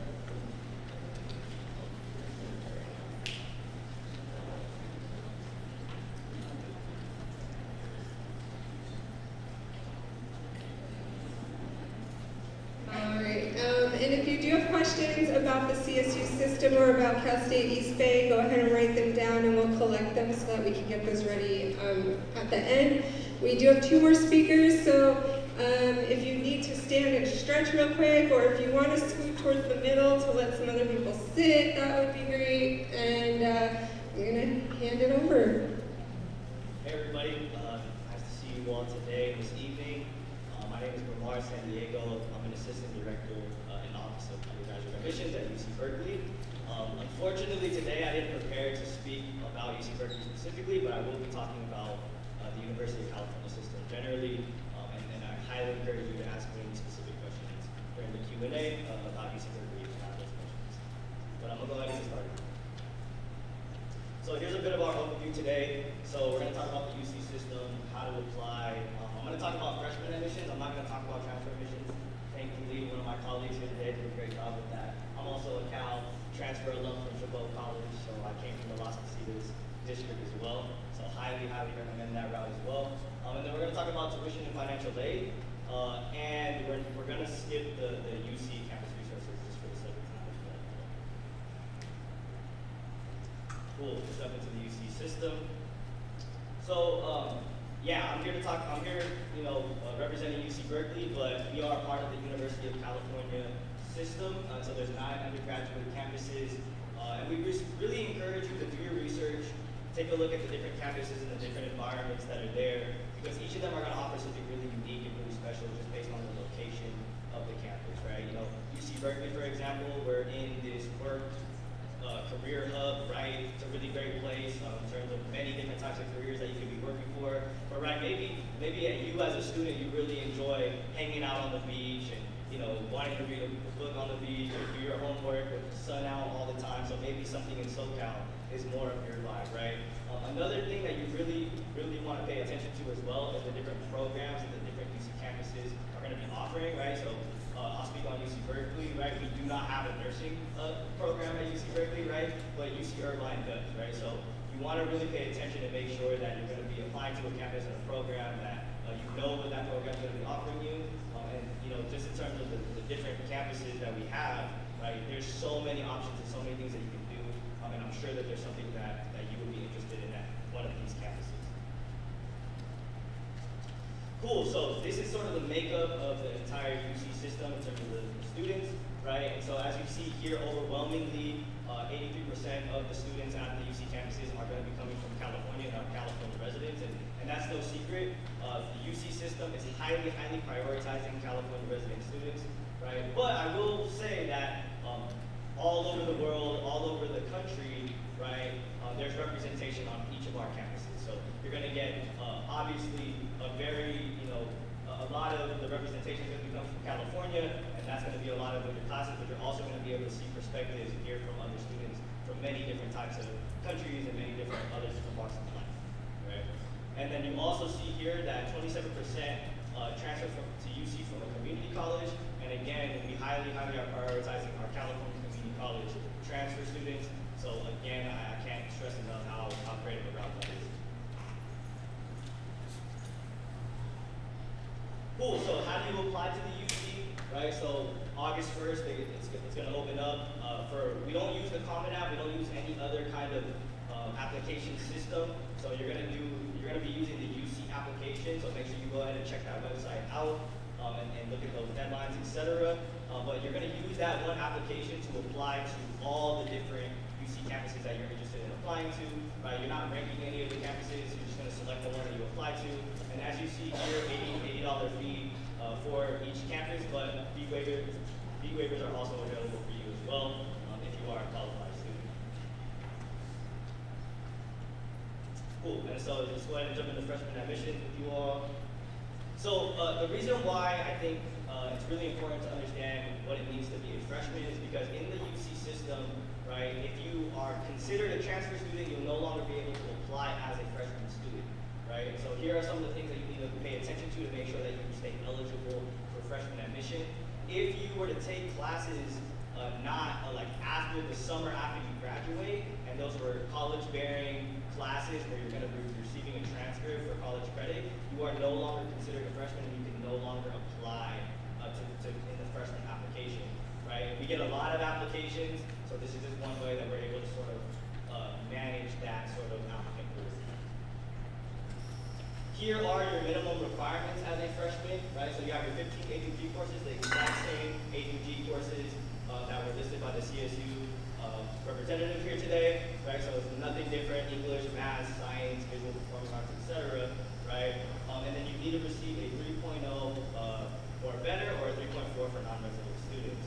All right, um, and if you do have questions about the C S U system or about Cal State East Bay, go ahead and write them down and we'll collect them so that we can get those ready um, at the end. We do have two more speakers, so um, if you need to stand and stretch real quick, or if you want to scoot towards the middle to let some other people sit, that would be great. And uh, I'm going to hand it over. Hey everybody, uh, nice to see you all today, this evening. Uh, my name is Bernard San Diego. I'm an assistant director uh, in the Office of Undergraduate Admissions at U C Berkeley. Um, unfortunately today I didn't prepare to speak about U C Berkeley specifically, but I will be talking about uh, the University of California system generally, um, and, and I highly encourage you to ask me any specific questions during the Q and A uh, about U C Berkeley if you have those questions. But I'm going to go ahead and get started. So here's a bit of our overview today. So we're going to talk about the U C system, how to apply. Um, I'm going to talk about freshman admissions. I'm not going to talk about transfer admissions. Thankfully, one of my colleagues here today did a great job with that. I'm also a Cal transfer alum from Chabot College, so I came from the Las Positas district as well. So highly, highly recommend that route as well. Um, and then we're going to talk about tuition and financial aid. Uh, and we're, we're going to skip the, the U C campus resources just for the sake of time as well. Cool, let's jump into the U C system. So, um, yeah, I'm here to talk, I'm here, you know, uh, representing U C Berkeley, but we are part of the University of California system. Uh, so there's nine undergraduate campuses, uh, and we re really encourage you to do your research, take a look at the different campuses and the different environments that are there, because each of them are going to offer something really unique and really special just based on the location of the campus, right? You know, U C Berkeley, for example, we're in this work Uh, career hub, right? It's a really great place um, in terms of many different types of careers that you could be working for. But right, maybe maybe at you as a student, you really enjoy hanging out on the beach and you know wanting to read a book on the beach or do your homework with the sun out all the time. So maybe something in SoCal is more of your vibe, right? Um, another thing that you really really want to pay attention to as well is the different programs that the different U C campuses are going to be offering, right? So. Uh, I'll speak on U C Berkeley, right? We do not have a nursing uh, program at U C Berkeley, right? But U C Irvine does, right? So you want to really pay attention and make sure that you're going to be applying to a campus and a program that uh, you know what that program is going to be offering you. Um, and, you know, just in terms of the, the different campuses that we have, right? There's so many options and so many things that you can do. Um, and I'm sure that there's something that, that you would be interested in at one of these campuses. Cool, so this is sort of the makeup of the entire U C system in terms of the, the students, right? And so as you see here, overwhelmingly, eighty-three percent uh, of the students at the U C campuses are going to be coming from California and are California residents, and, and that's no secret. Uh, the U C system is highly, highly prioritizing California resident students, right? But I will say that um, all over the world, all over the country, right, uh, there's representation on each of our campuses. So you're going to get, uh, obviously, a very, you know, a, a lot of the representation is going to be coming from California, and that's going to be a lot of your classes, but you're also going to be able to see perspectives and hear from other students from many different types of countries and many different other different walks of life, right? And then you also see here that twenty-seven percent uh, transfer from, to U C from a community college, and again, we highly, highly are prioritizing our California Community College transfer students. So again, I, I can't stress enough how, how great of a route that is. right? So August first, they, it's, it's going to open up uh, for, we don't use the Common App, we don't use any other kind of um, application system. So you're going to do, you're going to be using the U C application, so make sure you go ahead and check that website out um, and, and look at those deadlines, et cetera. Uh, but you're going to use that one application to apply to all the different U C campuses that you're interested in applying to, right? You're not ranking any of the campuses, you're just going to select the one that you apply to. And as you see here, eighty dollar fee uh, for each campus, but fee waivers, fee waivers are also available for you as well um, if you are a qualified student. Cool, and so just go ahead and jump into freshman admission with you all. So uh, the reason why I think uh, it's really important to understand what it means to be a freshman is because in the U C system, right, if you are considered a transfer student, you'll no longer be able to apply as a freshman student, right? So here are some of the things that you need to pay attention to to make sure that you stay eligible for freshman admission. If you were to take classes uh, not uh, like after the summer after you graduate, and those were college-bearing classes where you're going to be receiving a transfer for college credit, you are no longer considered a freshman and you can no longer apply uh, to, to in the freshman application, right? We get a lot of applications, so this is just one way that we're able to sort of uh, manage that sort of applicant pool. Here are your minimum requirements as a freshman, right? So you have your fifteen A through G courses, the exact same A through G courses uh, that were listed by the C S U uh, representative here today, right? So it's nothing different, English, math, science, visual performing arts, et cetera, right? Um, and then you need to receive a three point oh uh, or better, or a three point four for non-resident students.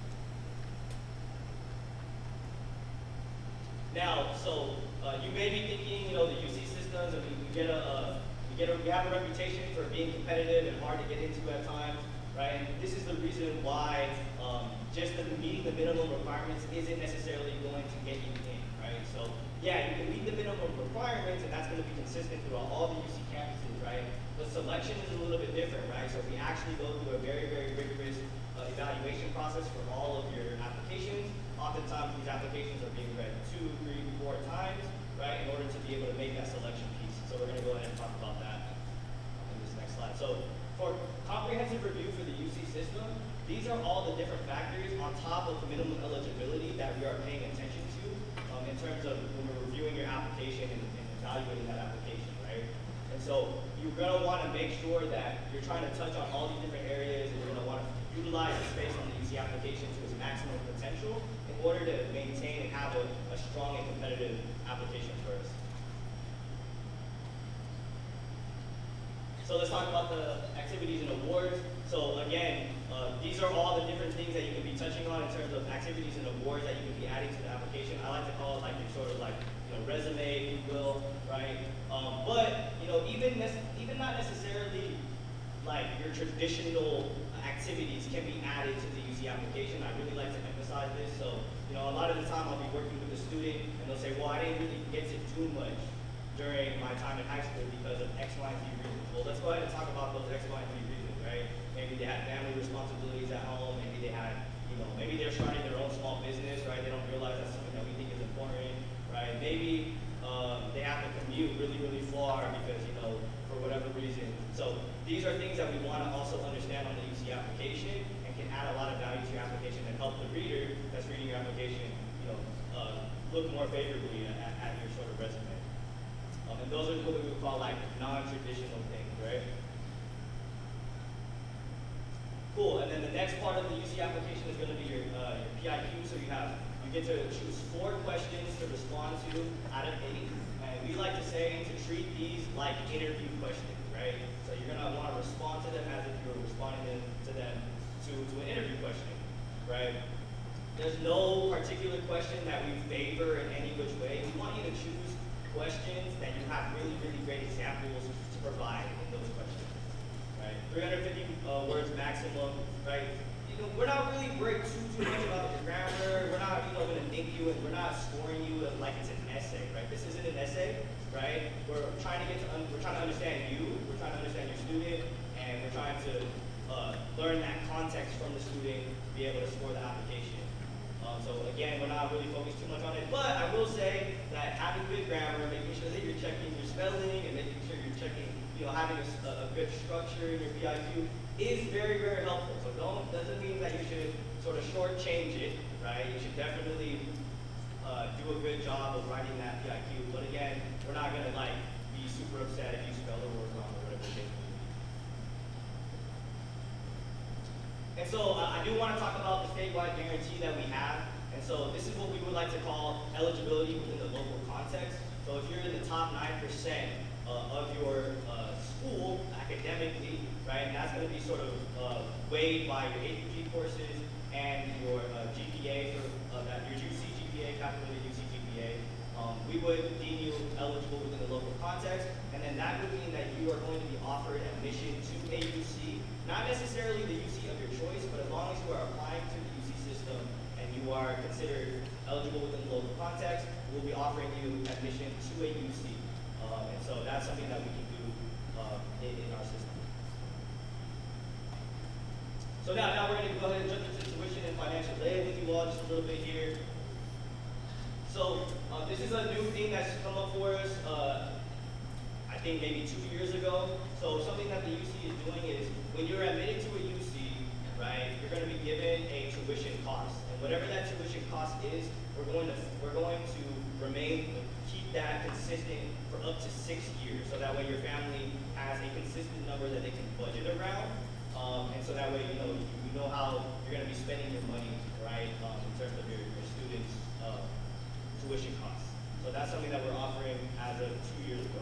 Now, so uh, you may be thinking, you know, the U C systems, and we, we get a, uh, we get a, we have a reputation for being competitive and hard to get into at times, right? And this is the reason why um, just the, meeting the minimum requirements isn't necessarily going to get you in, right? So yeah, you can meet the minimum requirements, and that's going to be consistent throughout all the U C campuses, right? But selection is a little bit different, right? So we actually go through a very, very rigorous uh, evaluation process for all of your applications. Oftentimes, these applications are being read two, three, four times, right, in order to be able to make that selection piece. So we're going to go ahead and talk about that in this next slide. So for comprehensive review for the U C system, these are all the different factors on top of the minimum eligibility that we are paying attention to um, in terms of when we're reviewing your application and, and evaluating that application, right? And so you're going to want to make sure that you're trying to touch on all these different areas, and you're going to want to utilize the space on the U C application to its maximum potential in order to maintain and have a, a strong and competitive application first. So let's talk about the activities and awards. So again, uh, these are all the different things that you can be touching on in terms of activities and awards that you can be adding to the application. I like to call it like your sort of like, you know, resume, if you will, right? Um, but, you know, even, even not necessarily like your traditional activities can be added to the U C application. I really like to emphasize this. So, you know, a lot of the time I'll be working with a student and they'll say, well, I didn't really get to do much during my time in high school because of X, Y, and Z reasons. Well, let's go ahead and talk about those X, Y, and Z reasons, right? Maybe they had family responsibilities at home. Maybe they had, you know, maybe they're starting their own small business, right? They don't realize that's something that we think is important, right? Maybe um, they have to commute really, really far because, you know, for whatever reason. So these are things that we want to also understand on the U C application and can add a lot of value to your application and help the reader that's reading your application, you know, uh, look more favorably at, at your sort of resume. Um, and those are what we would call like non-traditional things, right? Cool, and then the next part of the U C application is going to be your, uh, your P I Q. So you have, you get to choose four questions to respond to out of eight. And we like to say to treat these like interview questions, right? So you're going to want to respond to them as if you were responding to them to, to an interview question, right? There's no particular question that we favor in any which way. We want you to choose questions that you have really, really great examples to provide in those questions, right? three hundred fifty uh, words maximum, right? You know, we're not really worried too, too much about the grammar. We're not, you know, going to ding you and we're not scoring you like it's an essay, right? This isn't an essay, right? We're trying to get to, un we're trying to understand you, we're trying to understand your student, and we're trying to uh, learn that context from the student to be able to score the application. Um, so again, we're not really focused too much on it, but I will say that having good grammar, making sure that you're checking your spelling and making sure you're checking, you know, having a, a good structure in your P I Q is very, very helpful. So don't, doesn't mean that you should sort of shortchange it, right? You should definitely uh, do a good job of writing that P I Q. But again, we're not gonna like be super upset if you spell the word wrong or whatever the case may be. And so uh, I do want to talk about the statewide guarantee that we have. And so this is what we would like to call eligibility within the local context. So if you're in the top nine percent uh, of your uh, school academically, right, and that's going to be sort of uh, weighed by your A P G courses and your uh, G P A, for uh, that, your U C G P A, calculated U C G P A, um, we would deem you eligible within the local context. And then that would mean that you are going to be offered admission to a U C, not necessarily the U C of your choice, but as long as you are applying to the U C system and you are considered eligible within the local context, we'll be offering you admission to a U C. Um, and so that's something that we can do uh, in, in our system. So now, now we're going to go ahead and jump into tuition and financial aid with you all just a little bit here. So uh, this is a new thing that's come up for us, uh, I think maybe two years ago. So something that the U C is doing is when you're admitted to a U C, right, you're going to be given a tuition cost. And whatever that tuition cost is, we're going to, we're going to remain, keep that consistent for up to six years. So that way your family has a consistent number that they can budget around. Um, and so that way, you know, you, you know how you're going to be spending your money, right, um, in terms of your, your students' uh, tuition costs. So that's something that we're offering as of two years ago.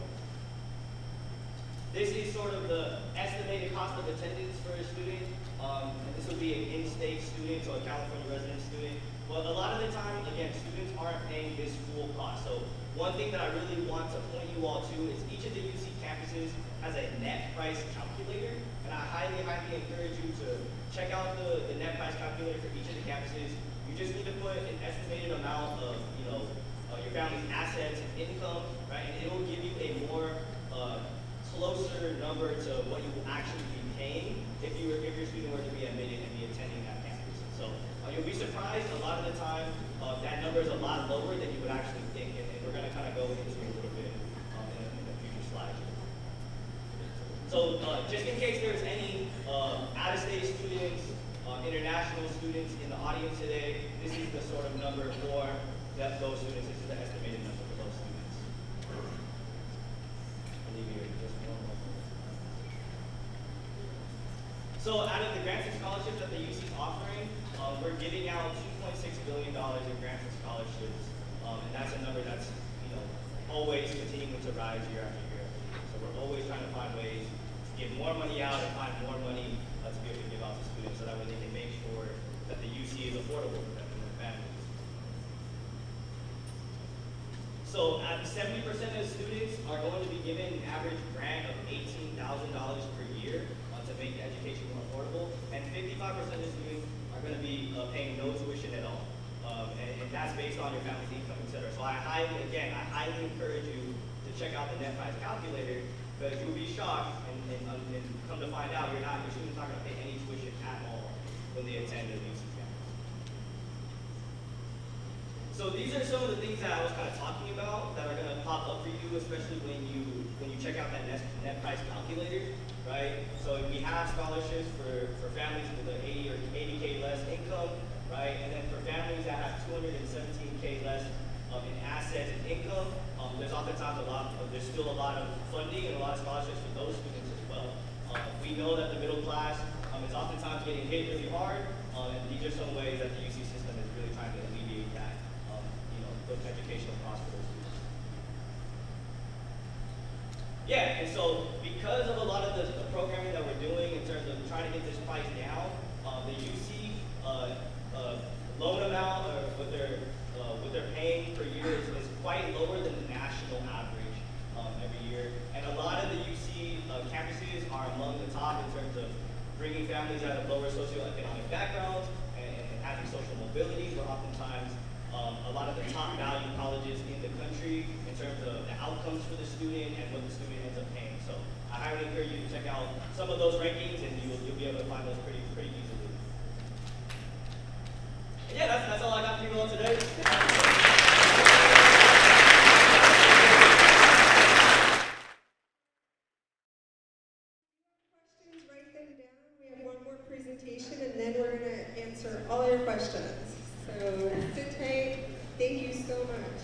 This is sort of the estimated cost of attendance for a student. Um, and this would be an in-state student or a California resident student. But a lot of the time, again, students aren't paying this full cost. So one thing that I really want to point you all to is each of the U C campuses has a net price calculator. And I highly, highly encourage you to check out the, the net price calculator for each of the campuses. You just need to put an estimated amount of, you know, uh, your family's assets and income, right? And it will give you a more uh, closer number to what you will actually be paying if you were, if your student were to be admitted and be attending that campus. So uh, you'll be surprised a lot of the time uh, that number is a lot lower than you would actually think, and, and we're going to kind of go into it a little bit um, in, a, in a future slide. So uh, just in case there's any uh, out-of-state students, uh, international students in the audience today, this is the sort of number for that, those students. This is the estimated number for those students. I'll leave you just one more. So out of the grants and scholarships that the U C is offering, um, we're giving out two point six billion dollars in grants and scholarships. Um, and that's a number that's, you know, always continuing to rise year after year after year. So we're always trying to find ways to get more money out and find more money uh, to be able to give out to students so that way they can make sure that the U C is affordable for them and their families. So at seventy percent of students are going to be given an average grant of eighteen thousand dollars per year uh, to make education more affordable, and fifty-five percent of students are going to be uh, paying no tuition at all. Um, and, and that's based on your family's income, et cetera. So I highly, again, I highly encourage you to check out the net price calculator, because you'll be shocked and, and, um, and come to find out you're not, your student's not going to pay any tuition at all when they attend the U C campus. So these are some of the things that I was kind of talking about that are going to pop up for you, especially when you when you check out that net, net price calculator, right? So we have scholarships for, for families with an eighty or eighty K less income, right? And then for families that have two hundred seventeen K less um, in assets and income, um, there's oftentimes a lot, of, there's still a lot of funding and a lot of scholarships for those students as well. Um, we know that the middle class um, is oftentimes getting hit really hard, um, and these are some ways that the U C system is really trying to alleviate that, um, you know, those educational costs for those students. Yeah, and so because of a lot of the, the programming that we're doing in terms of trying to get this price down, um, the U C uh, uh, loan amount or what they're uh, what they're paying per year is, is quite lower than the national average um, every year. And a lot of the U C uh, campuses are among the top in terms of bringing families out of lower socioeconomic backgrounds and, and having social mobility. Where oftentimes um, a lot of the top value colleges in the country in terms of the outcomes for the student and what the student ends up paying. So I highly encourage you to check out some of those rankings, and you'll, you'll be able to find those pretty pretty easily. And yeah, that's, that's all I got for you all today. Questions, write them down. We have Thank you so much.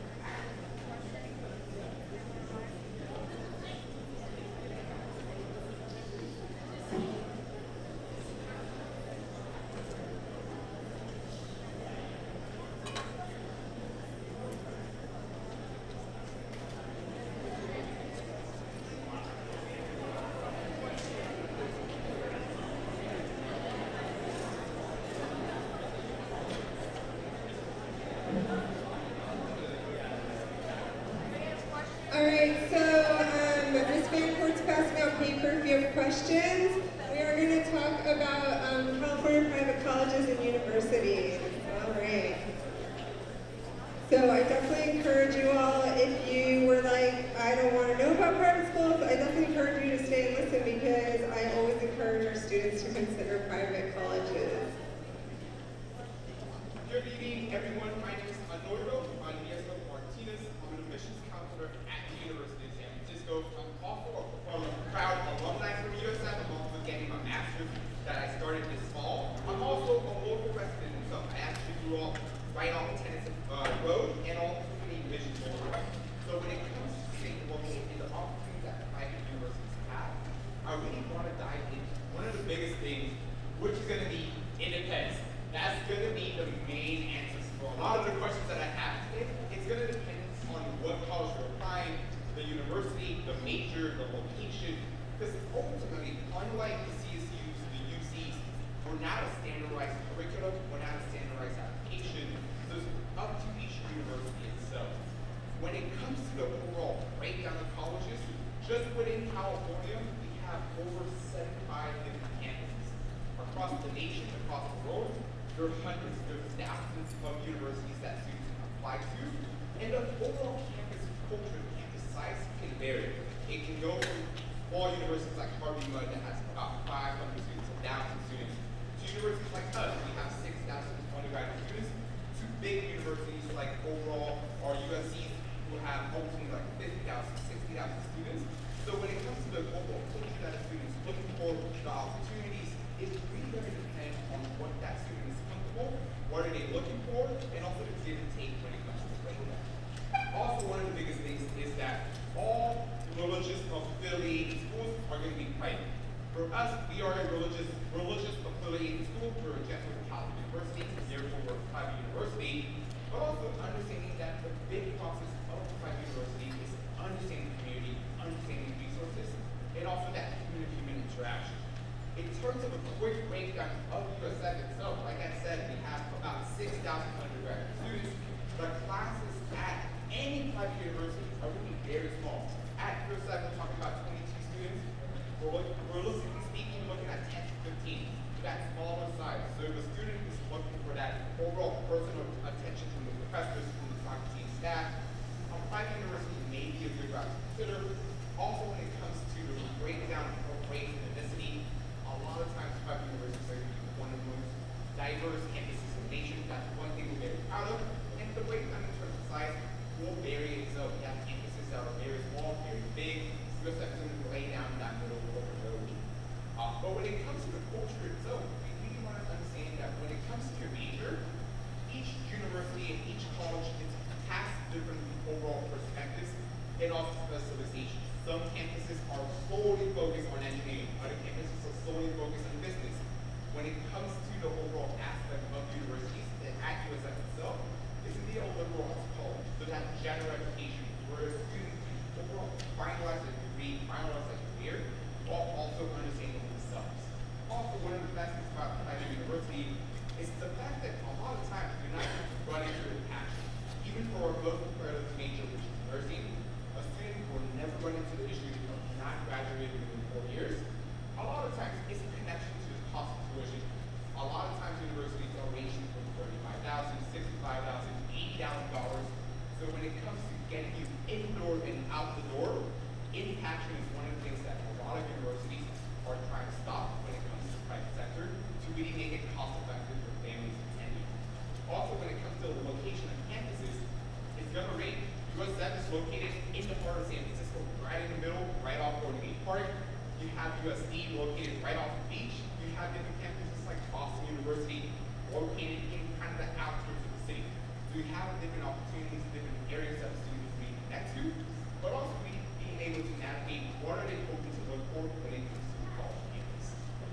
All right, so um, Miz Vancourt's passing out paper if you have questions. We are going to talk about um, California private colleges and universities. All right. So I definitely encourage you all, if you were like, I don't want to know about private schools, I definitely encourage you to stay and listen because I always encourage our students to consider private colleges. Good evening, everyone. My name is Anoiro. I'm Nieslo Martinez. I'm an admissions counselor at the University of San Francisco. I'm also from a proud alumni from U S F. I'm also getting my master's that I started this fall. I'm also a local resident, so I actually grew up right off Tennessee uh, Road and also in the Vision Board. So when it comes to state and local and the opportunities that private universities have, I really want to dive into one of the biggest things, which is going to be independence. That's going to be the main answers for a lot of the questions that I have today. It's going to depend on what college you're applying, the university, the major, the location, because ultimately, unlike the C S Us, the U Cs, we're not a standardized curriculum, we're not a standardized application, so it's up to each university itself. When it comes to the overall breakdown of colleges, just within California, we have over seventy-five different campuses. Across the nation, across the world, there are hundreds, there are thousands of universities that students can apply to, and the overall campus culture, campus size can vary. It can go from small universities like Harvey-Mudd that has about five hundred students, one thousand students, to universities like us, we have six thousand undergraduate students, to big universities like overall our U S Cs who have ultimately like fifty thousand, sixty thousand students. So when it comes to the overall culture that a student is looking for, the opportunities, it's really going to depend on what that student is comfortable, what are they looking for, and also the give and take when it comes to breakdown. Also, one of the biggest things is that all religious affiliated schools are going to be private. For us, we are a religious religious affiliated school. We're a Jesuit Catholic university, therefore we're a private university. But also understanding that the big process of a private university is understanding the community, understanding resources, and also that human-to-human interaction. In terms of a quick breakdown of U S F itself, like I said, we have about six thousand undergraduate students. The classes at any private university are really very small. At U S F, we're talking about twenty-two students. We're realistically speaking, looking at ten to fifteen. That smaller size. So if a student is looking for that overall personal attention from the professors, from the faculty and staff, a private university may be a good route to consider. Also, when it comes to the breakdown of race and ethnicity, a lot of times private universities are going to be one of the most diverse campuses in the nation. That's one thing we're very proud of. And the breakdown in terms of size will vary itself. We have campuses that are very small, very big. U S F is going to lay down that middle of the road. Uh, but when it comes to the culture itself, we really want to understand that when it comes to your major, each university and each college has different overall perspectives and also specializations. Some campuses are solely focused on engineering, other campuses are solely focused on business. When it comes to the overall aspect of universities, and at U S F itself, is to be a liberal arts college. So that general education, where students can overall finalize their degree, finalize their career, while also understanding themselves. Also, one of the best things about private university is the fact that a lot of times you're not running through a passion. Even for a most competitive major, which is nursing, a student will never run into the issue of not graduating within four years. A lot of times it's a connection to the cost of tuition. A lot of times universities are ranging from thirty-five thousand dollars, sixty-five thousand dollars, eighty thousand dollars. So when it comes to getting you in the door and out the door, impaction is one of the things that a lot of universities are trying to stop when it comes to the private sector to really make it cost effective for families attending. Also, when it comes to the location of campuses, it's going to range. U S F is located in the heart of San Francisco, right in the middle, right off Golden Gate Park. You have U S D located right off the beach. You have different campuses like Boston University located in kind of the outskirts of the city. So you have different opportunities, different areas that students may connect to, but also be, being able to navigate what are they hoping to look for when it comes to the college campus.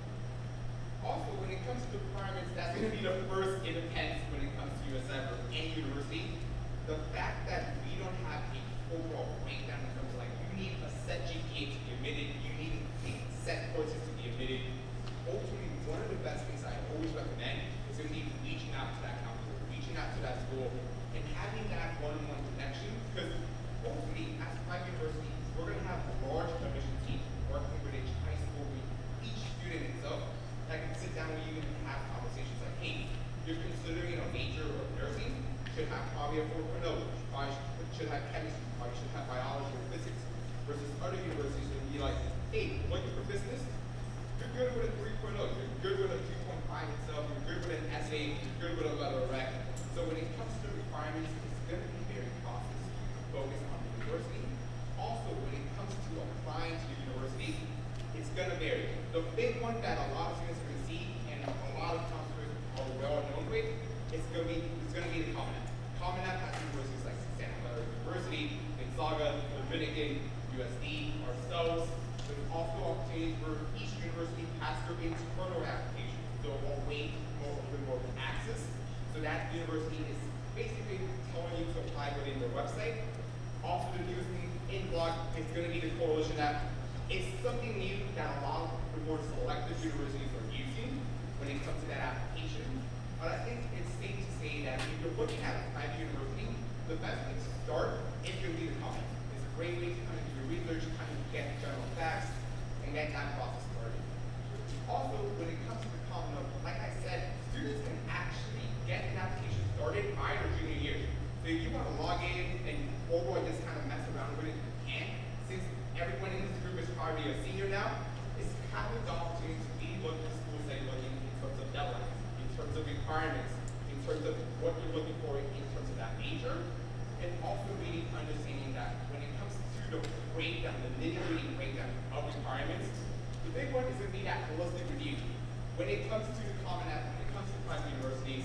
Also, when it comes to the requirements, that's going to be the first independence when it comes to U S F or any university. The fact that we don't have a overall breakdown in terms of like, you need a set G P A to be admitted, you need a set courses to be admitted. Ultimately, one of the best things I always recommend is going to be reaching out to that counselor, reaching out to that school, and having that one-on-one connection, because ultimately, as a private university, we're going to have a large admission team working with each high school, with each student itself, that can sit down with you and have conversations like, hey, you're considering a major or nursing, should have probably a four point oh, probably should have chemistry, probably should have biology or physics, versus other universities that would be like, hey, looking for business, you're good with a three point oh, you're good with a two point five itself, you're good with an S A, you're good with a letter of rec. So when it comes to requirements, it's going to be very process focused on the university. Also, when it comes to applying to the university, it's going to vary. The big one that a lot of students are going to see, and a lot of counselors are well known with, it's going to be it's going to be the Common App. Common App has universities like Santa Clara University, Gonzaga, Dominican, U S D, ourselves. There's also opportunities for each university has their internal application, so a way more, a bit more access. So that university is basically telling you to apply within their website. Also, the newest thing in blog is going to be the coalition app. It's something new that a lot of the more selective universities are using when it comes to that application. But I think it's safe to say that if you're looking at a private university, the best way to start is going to be the comments. It's a great way to kind of do your research, kind of get general facts, and get that process started. Also, when it comes to the common note, like I said, students can actually get an application started by their junior year. So if you want to log in and overall just kind of mess around with it, you can. Since everyone in this group is probably a senior now, it's kind of the opportunity to really look at the schools that you're looking in terms of deadlines, in terms of requirements, in terms of what you're looking for in terms of that major, and also really understanding that when it comes to the breakdown, the nitty-gritty breakdown of requirements, the big one is going to be that holistic review. When it comes to the Common App, when it comes to private universities,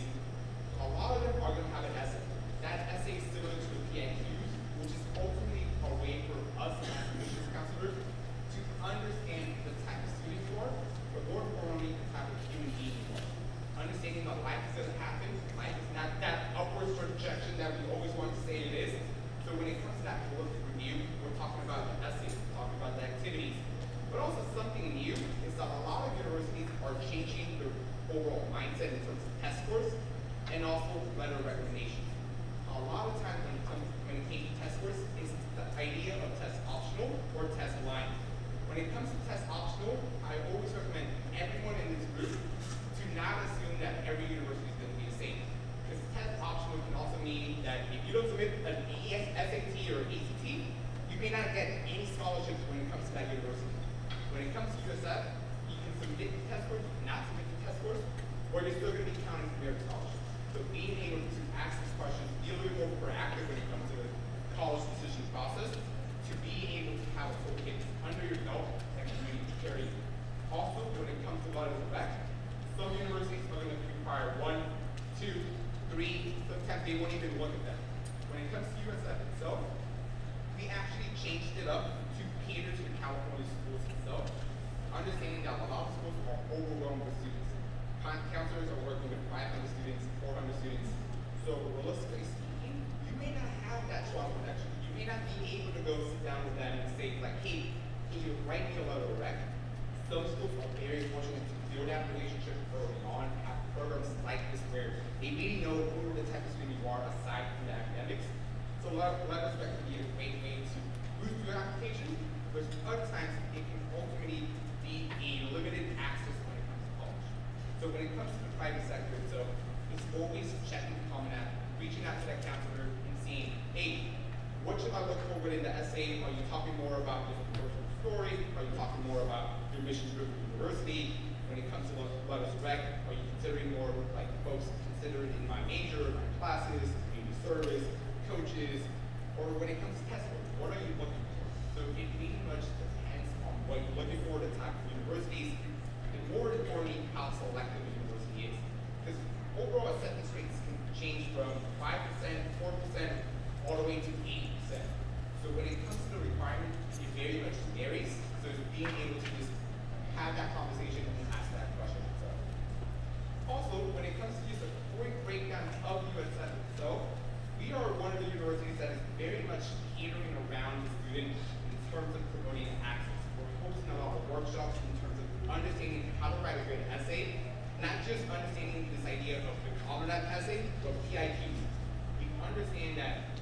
a lot of them are going to have an essay. That essay is similar to the P N Qs, which is ultimately a way for us as admissions counselors to understand the type of student you are, but more importantly, the type of human being you are. Understanding that life is going to happen, life is not that upwards projection that we always want to say it is. So when it comes to that holistic review, we're talking about the essays, we're talking about the activities. But also something new is that a lot of universities are changing their overall mindset in terms of test scores and also letter recommendations. A lot of times when it comes when it came to test scores, is the idea of test optional or test blind. When it comes to test optional, I always recommend everyone in this group to not assume that every university is going to be the same. Because test optional can also mean that if you don't submit an S A T or A C T, you may not get any scholarships when it comes to that university. When it comes to U S F, you can submit the test scores, not submit the test scores, or you're still going to be counting for merit scholarships. So being able to ask these questions, be a little bit more proactive when it comes to the college decision process, to be able to have a toolkit under your belt that can really carry you. Also, when it comes to letters of rec, some universities are going to require one, two, three, sometimes they won't even look at them. When it comes to U S F itself, we actually changed it up to cater to the California schools itself, understanding that a lot of schools are overwhelmed with students. Counselors are working with five hundred students, four hundred students. So realistically speaking, you may not have that strong connection. You may not be able to go sit down with them and say like, hey, can you write me a letter of rec? Some schools are very fortunate to build that relationship early on, have programs like this where they really know who the type of student you are aside from the academics. So letter of rec can be a great way to boost your application, but other times it can ultimately be a limited access when it comes to college. So when it comes to the private sector itself, it's always checking the Common App, reaching out to that counselor and seeing, hey, what should I look for within the essay? Are you talking more about just a personal story? Are you talking more about your mission trip to university? When it comes to letters of rec, are you considering more like folks considered in my major, my classes, community service, coaches, or when it comes to test scores, what are you looking for? So it pretty much depends on what you're looking for, the type of universities, and more importantly, how selective the university is. Because overall acceptance rates can change from five percent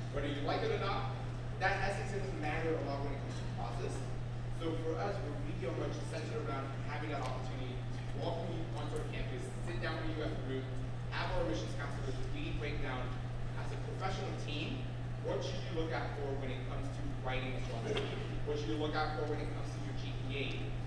Whether you like it or not, that essence doesn't matter a lot when it comes to the process. So for us, we're really much centered around having that opportunity to welcome you onto our campus, sit down with you as a group, have our admissions counselors really break down as a professional team, what should you look out for when it comes to writing a strong essay? What should you look out for when it comes to your G P A?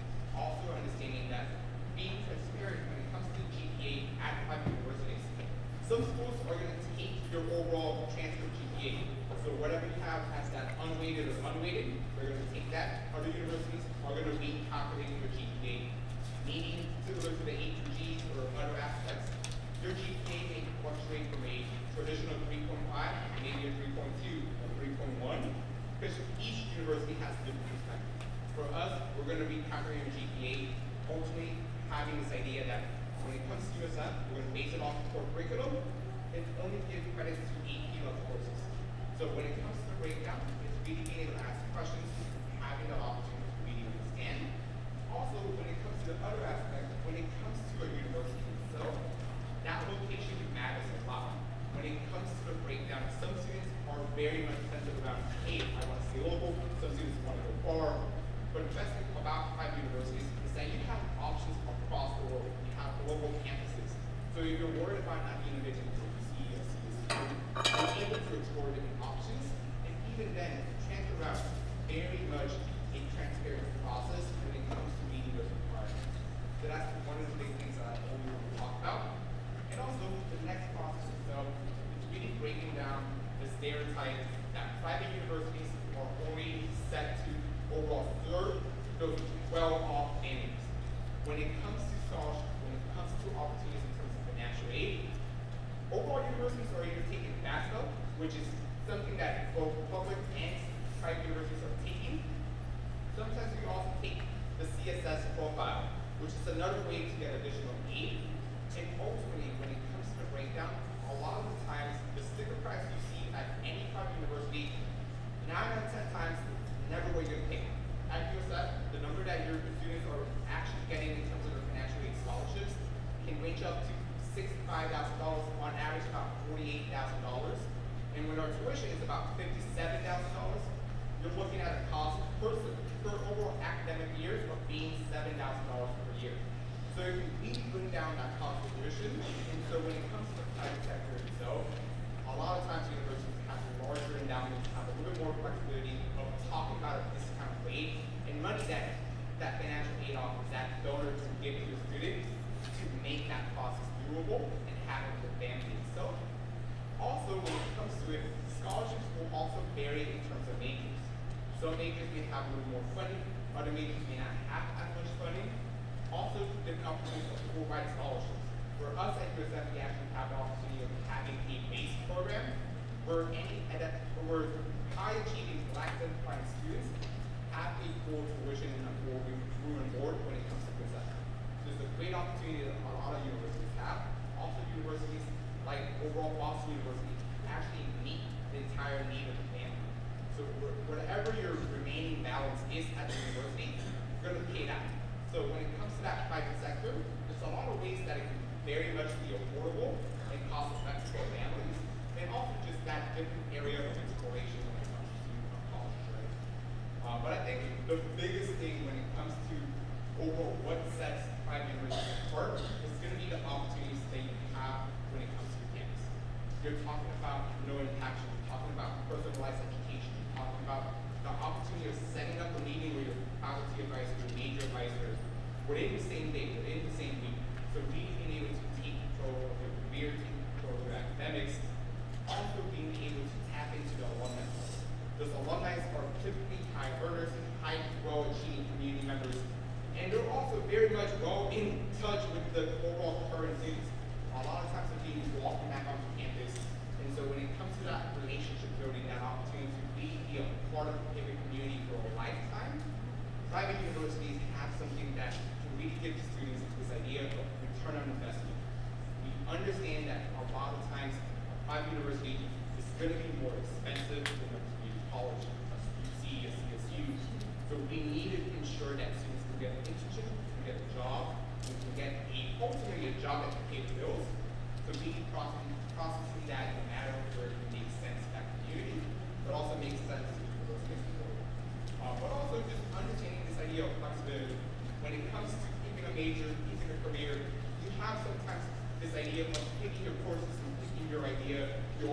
Also understanding that being transparent when it comes to the G P A at private universities. Some schools are going to take your overall transcript G P A. So whatever you have as that unweighted or unweighted, they're going to take that. Other universities are going to be calculating your G P A. Meaning, similar to the A through Gs or other aspects, your G P A may fluctuate from a traditional three point five, maybe a three point two, or three point one, because each university has a different perspective. For us, we're going to be calculating G P A, ultimately having this idea that when it comes to U S F, we're going to base it off the core curriculum and only give credits to A P level courses. So when it comes to the breakdown, it's really being able to ask questions, having the opportunity to really understand. Also, when it comes to the other aspect, when it comes to a university itself, that location matters a lot. When it comes to the breakdown, some students are very much centered around, hey, I want to stay local, some students want to go far. But the best thing about private universities is that you have options across the world. You have global campuses. So if you're worried about not being able to U C, S C, you're able to explore different options. And even then, transfer route very much a transparent process when it comes to meeting those requirements. So that's one of the big things that I always want to talk about. And also, the next process itself is really breaking down the stereotype that private universities are only set to overall serve those well-off families. When it comes to scholarship, when it comes to opportunities in terms of financial aid, overall universities are either taking FAFSA, which is something that both public and private universities are taking. Sometimes we also take the C S S profile, which is another way to get additional aid. And ultimately, when it comes to the breakdown, a lot of the times, the sticker price you see at any private university, nine out of ten times, never what you're gonna pay. At U S F, the number that your students are actually getting in terms of their financial aid scholarships can range up to sixty-five thousand dollars, on average about forty-eight thousand dollars. And when our tuition is about fifty-seven thousand dollars, you're looking at a cost per, per overall academic year of being seven thousand dollars per year. So you can really bring down that cost of tuition. And so when it comes to the private sector itself, a lot of times universities have larger endowments, have a little bit more flexibility of talking about a discount rate and money that that financial aid offers that donor to give to the student to make that process doable and have it for the family itself. Also, when it comes to it, scholarships will also vary in terms of majors. Some majors may have a little more funding, other majors may not have as much funding. Also, different opportunities for full ride scholarships. For us at U S F, we actually have the opportunity of having a base program where any where high achieving black identifying students have a full tuition and a full room and board when it comes to U S F. So there's a great opportunity that a lot of universities have. Also, universities like overall Boston University actually meet the entire need of the family. So whatever your remaining balance is at the university, you're going to pay that. So when it comes to that private sector, there's a lot of ways that it can very much be affordable and cost effective for families, and also just that different area of exploration when it comes to college, right? Uh, but I think the biggest thing when it comes to overall what sets private universities apart is going to be the opportunities that you have when it comes to your campus. You're talking about no interaction, you're talking about personalized education, you're talking about the opportunity of setting up a meeting with your faculty advisor, your major advisor, within the same day, within the same week. So really being able to take control of your career, take control of your academics, also being able to tap into the alumni. Those alumni are typically high earners and high well-achieving community members, and they're also very much well in touch with the overall current students. A lot of times they're being walking back onto campus, and so when it comes to that relationship building, that opportunity to really be a part of a community for a lifetime, private universities have something that can really give the students this idea of return on investment. We understand that a lot of times a private university is going to be more expensive than a community college, a U C, a C S U. So we need to ensure that students can get an internship, can get a job, and can get a, ultimately a job that can pay the bills. So we need processing, processing that in a matter where it makes sense to that community.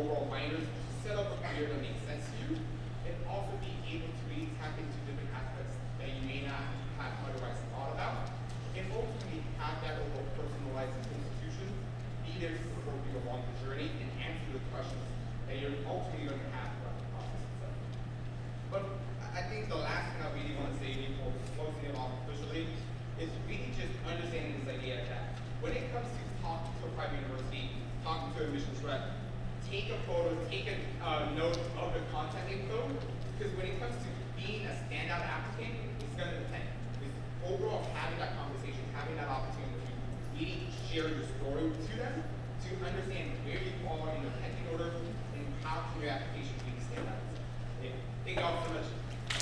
overall minors to set up a career that makes sense to you, and also be able to really tap into different aspects that you may not have otherwise thought about, and ultimately have that overall personalized institution be there to support you along the journey and answer the questions that you're ultimately going to have throughout the process itself. But I think the last thing I really want to say before closing it off officially is really just understanding this idea that when it comes to talking to a private university, talking to a admissions rep, take a photo, take a uh, note of the contact info, because when it comes to being a standout applicant, it's going to depend. Because overall, having that conversation, having that opportunity to really share your story to them, to understand where you fall in the pecking order, and how can your application really stand out. Yeah. Thank you all so much.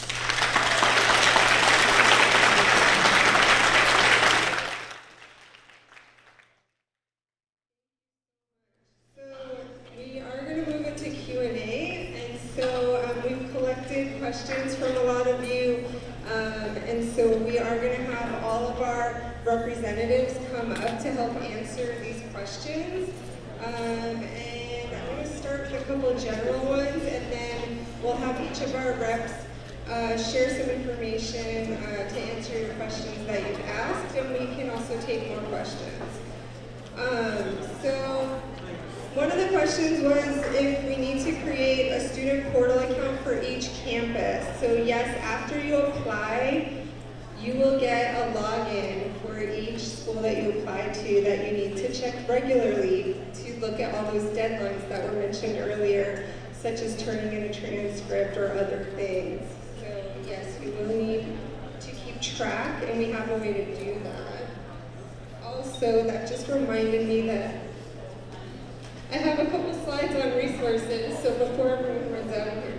Questions from a lot of you, um, and so we are going to have all of our representatives come up to help answer these questions. Um, and I'm going to start with a couple of general ones, and then we'll have each of our reps uh, share some information uh, to answer your questions that you've asked, and we can also take more questions. Um, so. One of the questions was if we need to create a student portal account for each campus. So yes, after you apply, you will get a login for each school that you apply to that you need to check regularly to look at all those deadlines that were mentioned earlier, such as turning in a transcript or other things. So yes, you will need to keep track, and we have a way to do that. Also, that just reminded me that I have a couple slides on resources, so before everyone runs out of here.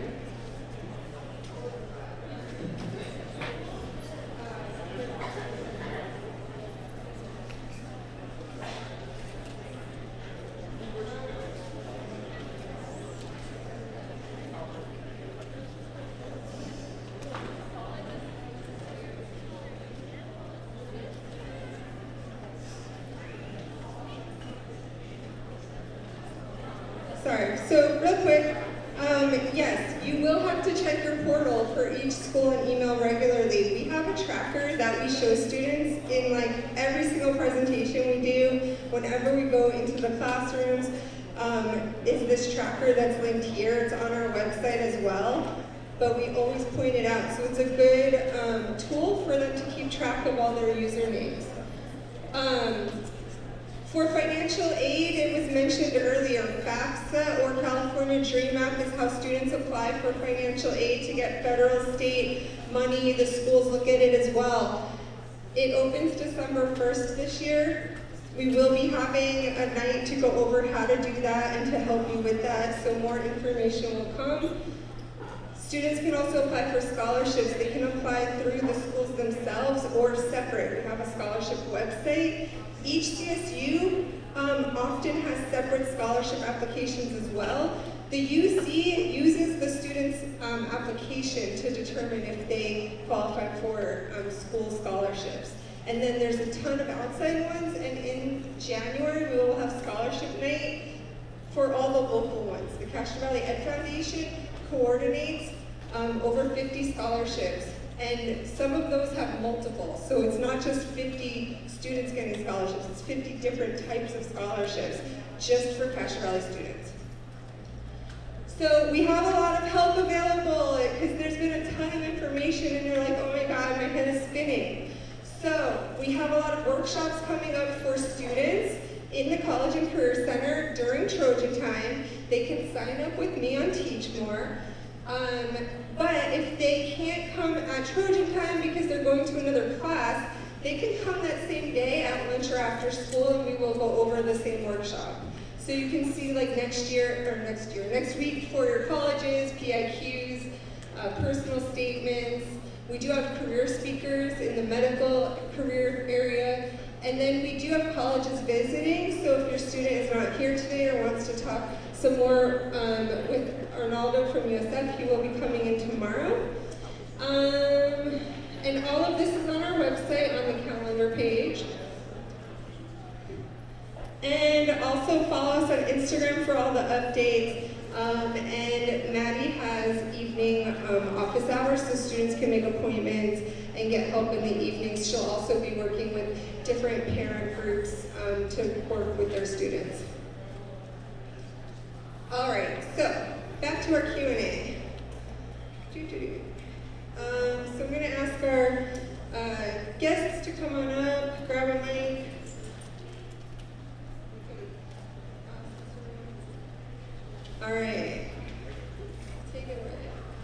Sorry, so real quick, um, yes, you will have to check your portal for each school and email regularly. We have a tracker that we show students in like every single presentation we do, whenever we go into the classrooms, um, is this tracker that's linked here. It's on our website as well, but we always point it out. So it's a good um, tool for them to keep track of all their usernames. Um, For financial aid, it was mentioned earlier, FAFSA or California DREAM Act is how students apply for financial aid to get federal, state money. The schools look at it as well. It opens December first this year. We will be having a night to go over how to do that and to help you with that, so more information will come. Students can also apply for scholarships. They can apply through the schools themselves or separate. We have a scholarship website. Each C S U um, often has separate scholarship applications as well. The U C uses the student's um, application to determine if they qualify for um, school scholarships. And then there's a ton of outside ones, and in January we will have scholarship night for all the local ones. The Castro Valley Ed Foundation coordinates um, over fifty scholarships, and some of those have multiple. So it's not just fifty students getting scholarships, it's fifty different types of scholarships just for Castro Valley students. So we have a lot of help available because there's been a ton of information and you're like, oh my God, my head is spinning. So we have a lot of workshops coming up for students in the College and Career Center during Trojan time. They can sign up with me on Teach More. Um, but if they can't come at Trojan time because they're going to another class, they can come that same day at lunch or after school, and we will go over the same workshop. So you can see like next year, or next year, next week for your colleges, P I Qs, uh, personal statements. We do have career speakers in the medical career area. And then we do have colleges visiting, so if your student is not here today or wants to talk some more um, with Arnaldo from U S F, he will be coming in tomorrow. Um, and all of this is on our website on the calendar page. And also follow us on Instagram for all the updates. Um, and Maddie has evening um, office hours, so students can make appointments and get help in the evenings. She'll also be working with different parent groups um, to work with their students. All right, so back to our Q and A. Um, so I'm going to ask our uh, guests to come on up, grab a mic. All right. Take it away.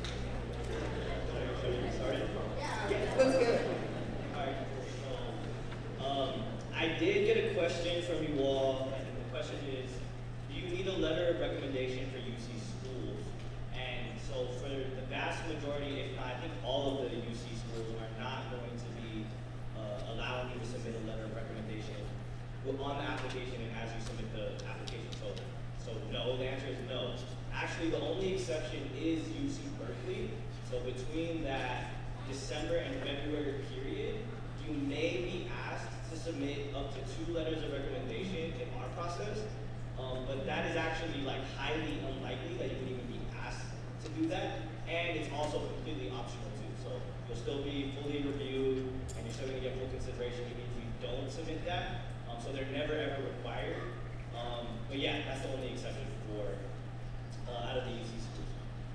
Yeah, let's go. Alright, so, um, I did get a question from you all, and the question is, do you need a letter of recommendation for U C schools? And so for the vast majority, if not, I think all of the U C schools are not going to be uh, allowing you to submit a letter of recommendation on the application and as you submit the application. So, so no, the answer is no. Actually, the only exception is U C Berkeley. So between that December and February period, you may be asked to submit up to two letters of recommendation in our process. Um, but that is actually like highly unlikely that you would even be asked to do that. And it's also completely optional too. So you'll still be fully reviewed and you're still gonna get full consideration even if you don't submit that. Um, so they're never ever required. Um, but yeah, that's the only exception for uh, out of the U C schools.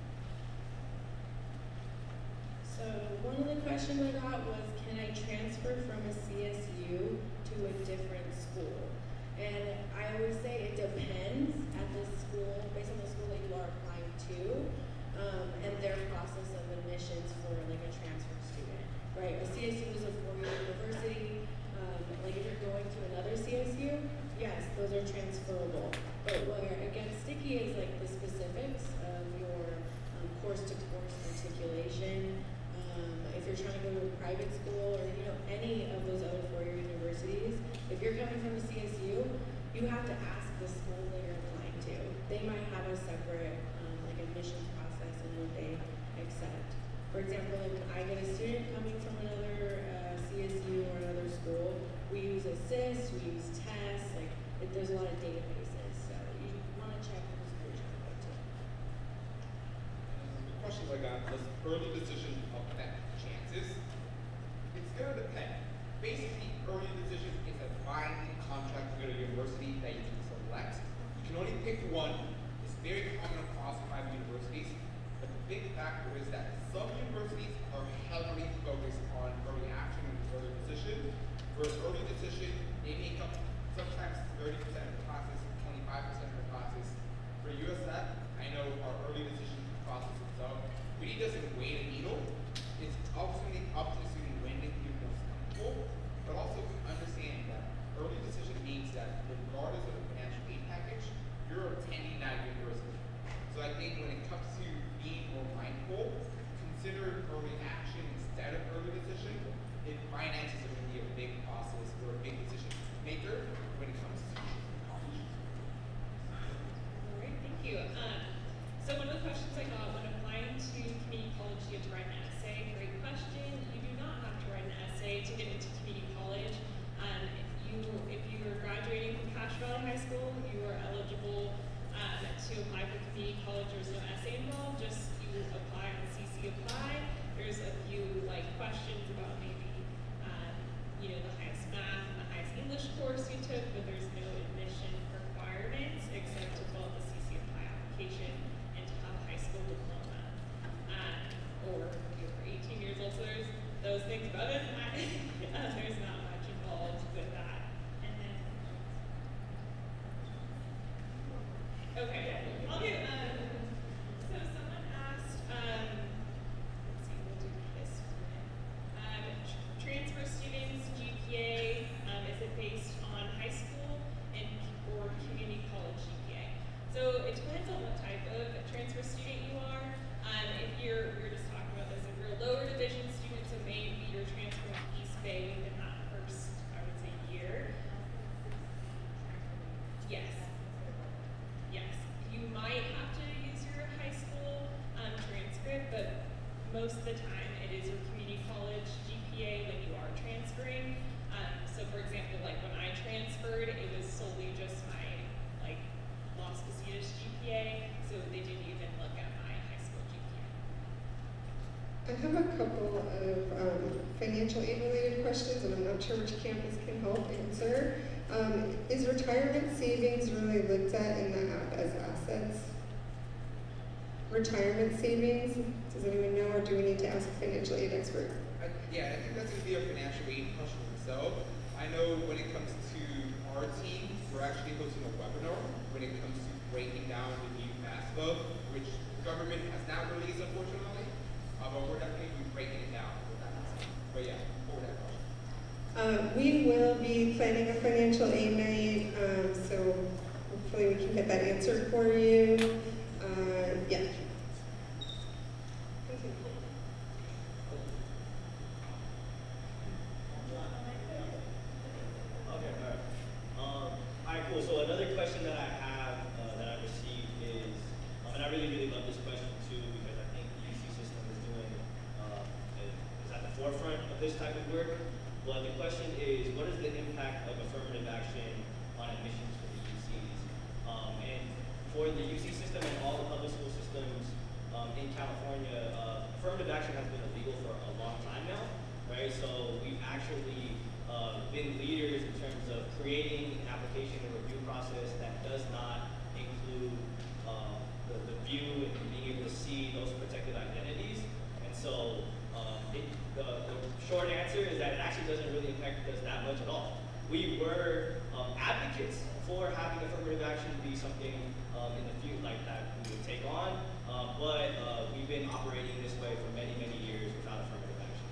So one of the questions I got was, can I transfer from a C S U to a different school? And I would say it depends at the school, based on the school that you are applying to, um, and their process of admissions for like a transfer student, right? A C S U is a four-year university. Um, like if you're going to another C S U, yes, those are transferable. But where it gets sticky is like the specifics of your um, course-to-course articulation. Um, if you're trying to go to a private school or you know any of those other four-year universities, if you're coming from a C S U, you have to ask the school that you're applying to. They might have a separate um, like admissions process and what they accept. For example, like when I get a student coming from another uh, C S U or another school, we use Assist, we use tests, like it, there's a lot of databases, so you want to check the school you're trying to go to. The questions I got was early decision affect chances. It's gonna depend. Basically, early decision is a binding contract to go to university that you can select. You can only pick one. It's very common across private universities. But the big factor is that some universities are heavily focused on early action and early decision, whereas early decision, they make up sometimes thirty percent of the classes, twenty-five percent of the classes. For U S F, I know our early decision process itself really doesn't weigh the needle. It's ultimately up to the student when they feel most comfortable, but also understand that early decision means that regardless of the financial aid package, you're attending that university. So I think when it comes to being more mindful, consider early action instead of early decision. If finances are going to be a big process or a big decision maker when it comes to college. All right, thank you. Um, so one of the questions I got when applying to community college, you have to write an essay. Great question. You do not have to write an essay to get into community college. Um, if you if you are graduating from Castro High School, you are eligible um, to apply for community college. There's no essay involved. Just you apply on C C Apply. There's a few like questions about maybe um, you know the highest math and the highest English course you took, but there's no admission requirements except to fill out the C C Apply application and to have a high school diploma. Um, or if you're eighteen years old, so there's those things, but other than that, uh, there's not much involved with that. And then, okay, I'll do, um, so someone asked, um, let's see, we'll do this one. Um, tr- transfer students, G P A, um, is it based on high school and or community college G P A? So it depends on what type of transfer student you are. Um, if you're, we were just talking about this, if you're a lower division student, so maybe you're transferring to East Bay within that first, I would say, year. Yes. Yes. You might have to use your high school um, transcript, but most of the time it is your community college G P A when you are transferring. Um, so for example, like when I transferred, it was solely just my like Las Casitas G P A, so they didn't even look at my high school G P A. I have a couple of um, financial aid related questions, and I'm not sure which campus can help answer. Um, is retirement savings really looked at in the app as assets? Retirement savings? Does anyone know, or do we need to ask a financial aid expert? I, yeah, I think that's going to be a financial aid question itself. I know when it comes to our team, we're actually hosting a webinar when it comes to breaking down the new FAFSA, which the government has not released, unfortunately, uh, but we're definitely going to be breaking it down. But yeah, forward that question. Uh, we will be planning a financial aid night, um, so hopefully we can get that answered for you. Uh, yeah. Okay, all right. Um, all right, cool. So another question that I have uh, that I received is, um, and I really, really love this question too because I think the U C system is doing uh, is at the forefront of this type of work. But the question is, what is the impact of affirmative action on admissions for the U Cs? Um, and for the U C system and all the public school systems um, in California, uh, affirmative action has been illegal for a long time now, right? So we've actually uh, been leaders in terms of creating an application and review process that does not include uh, the, the view and being able to see those protected identities. And so um, it, the, the short answer is that it actually doesn't really impact us that much at all. We were um, advocates for having affirmative action be something um, in the future like that we would take on, uh, but uh, we've been operating this way for many, many years without affirmative action.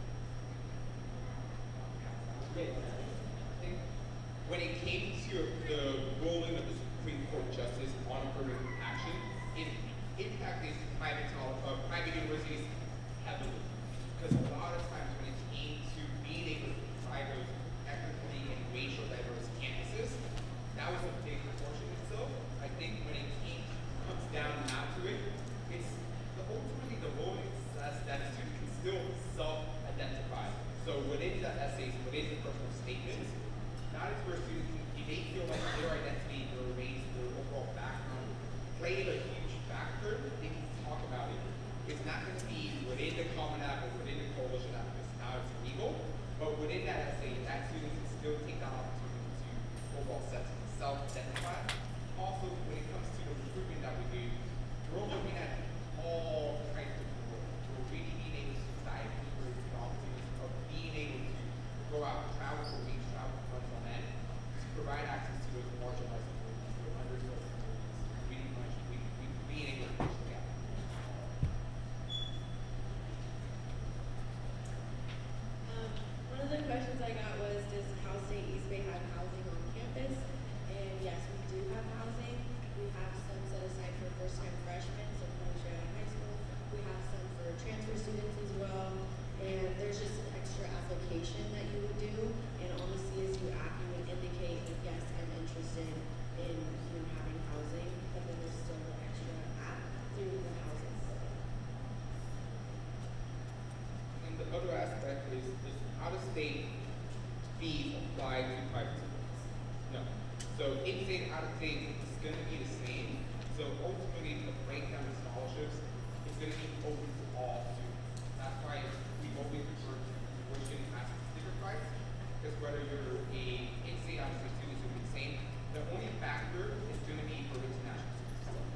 Yeah, I think when it came to the ruling of the Supreme Court justice on affirmative action, it impacted private, uh, private universities heavily. Because a lot of times when it came to being able to provide those ethnically and racial diverse campuses, that was a big portion itself. I think when it came, comes down now to it, it's the, ultimately the ruling says that a student can still self-identify. So within the essays, within the personal statements, that is where students, if they feel like their identity, their race, their overall background played a huge factor, they can talk about it. It's not going to be within the Common App or within the Coalition App, because now it's legal, but within that essay, that student can still take that opportunity to overall self-identify. Also, when it comes to the recruitment that we do, we're looking at all kinds of people. We're really being able to dive deeper into the opportunities of being able to go out, travel for weeks, travel for months on end, to provide access to those marginalized communities, those underserved communities, really much, we, we, being able to bridge the gap. Um, one of the questions I got was, does Cal State East Bay have housing on campus? And yes, we do have housing. We have some set aside for first-time freshmen, so from straight out of high school. We have some for transfer students as well. And there's just an extra application that you would do. And on the C S U app, you would indicate that yes, I'm interested in you know, having housing, but then there's still an extra app through the housing portal. And the other aspect is, is how does state fees apply to private schools? No. So in-state, out-of-state is going to be the same. So ultimately, the breakdown of scholarships is going to be open to all students. That's why we've always referred to tuition as a sticker price, because whether you're a in-state, out-of-state student, it's going to be the same. The only factor is going to be for international students.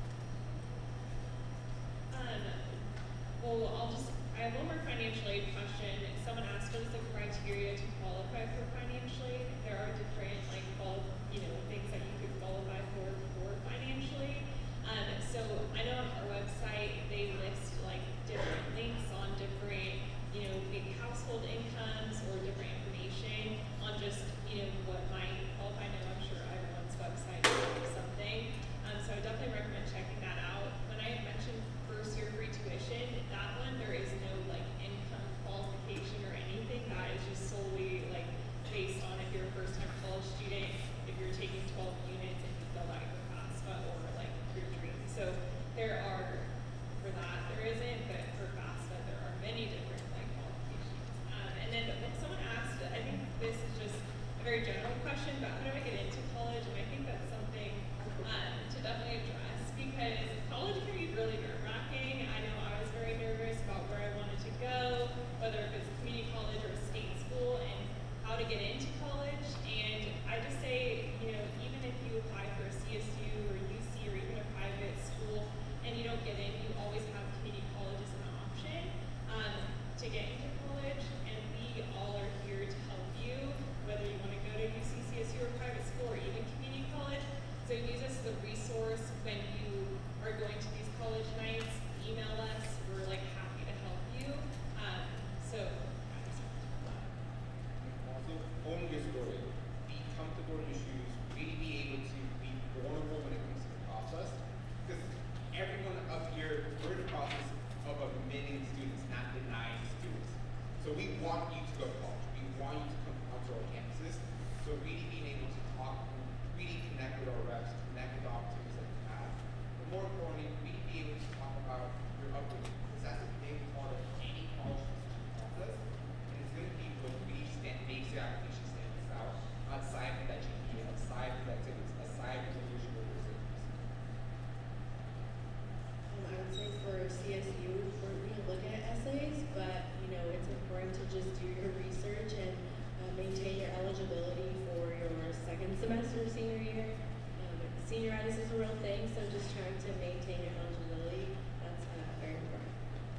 Um, well, I'll just, I have one more financial aid question. Someone asked what is the criteria to qualify for financial aid. There are different, like, qual, you know, things that you could qualify for for financial aid. Um, so I know on our website, they list, like, different links on different, you know, maybe household incomes or different information on just, you know, what might qualify. I know I'm sure everyone's website is something. Um, so I definitely recommend checking that out. When I had mentioned first year free tuition, that one, there is no, like, income qualification or anything. That is just solely, like, based on if you're a first time college we want you to go to college. We want you to come onto our campuses. So really being able to talk, really connect with our reps, connect with the opportunities that we have. But more importantly, really be able to talk about your upbringing, because that's a big part of any college process. And it's going to be what really stand, makes your application stand out, outside of that G P A, outside of the activities, aside from the usual results. Um, I would say for C S U, we're going to look at essays, but you know it's important to just do your research and uh, maintain your eligibility for your second semester of senior year. Um, senioritis is a real thing, so just trying to maintain your eligibility, that's uh, very important.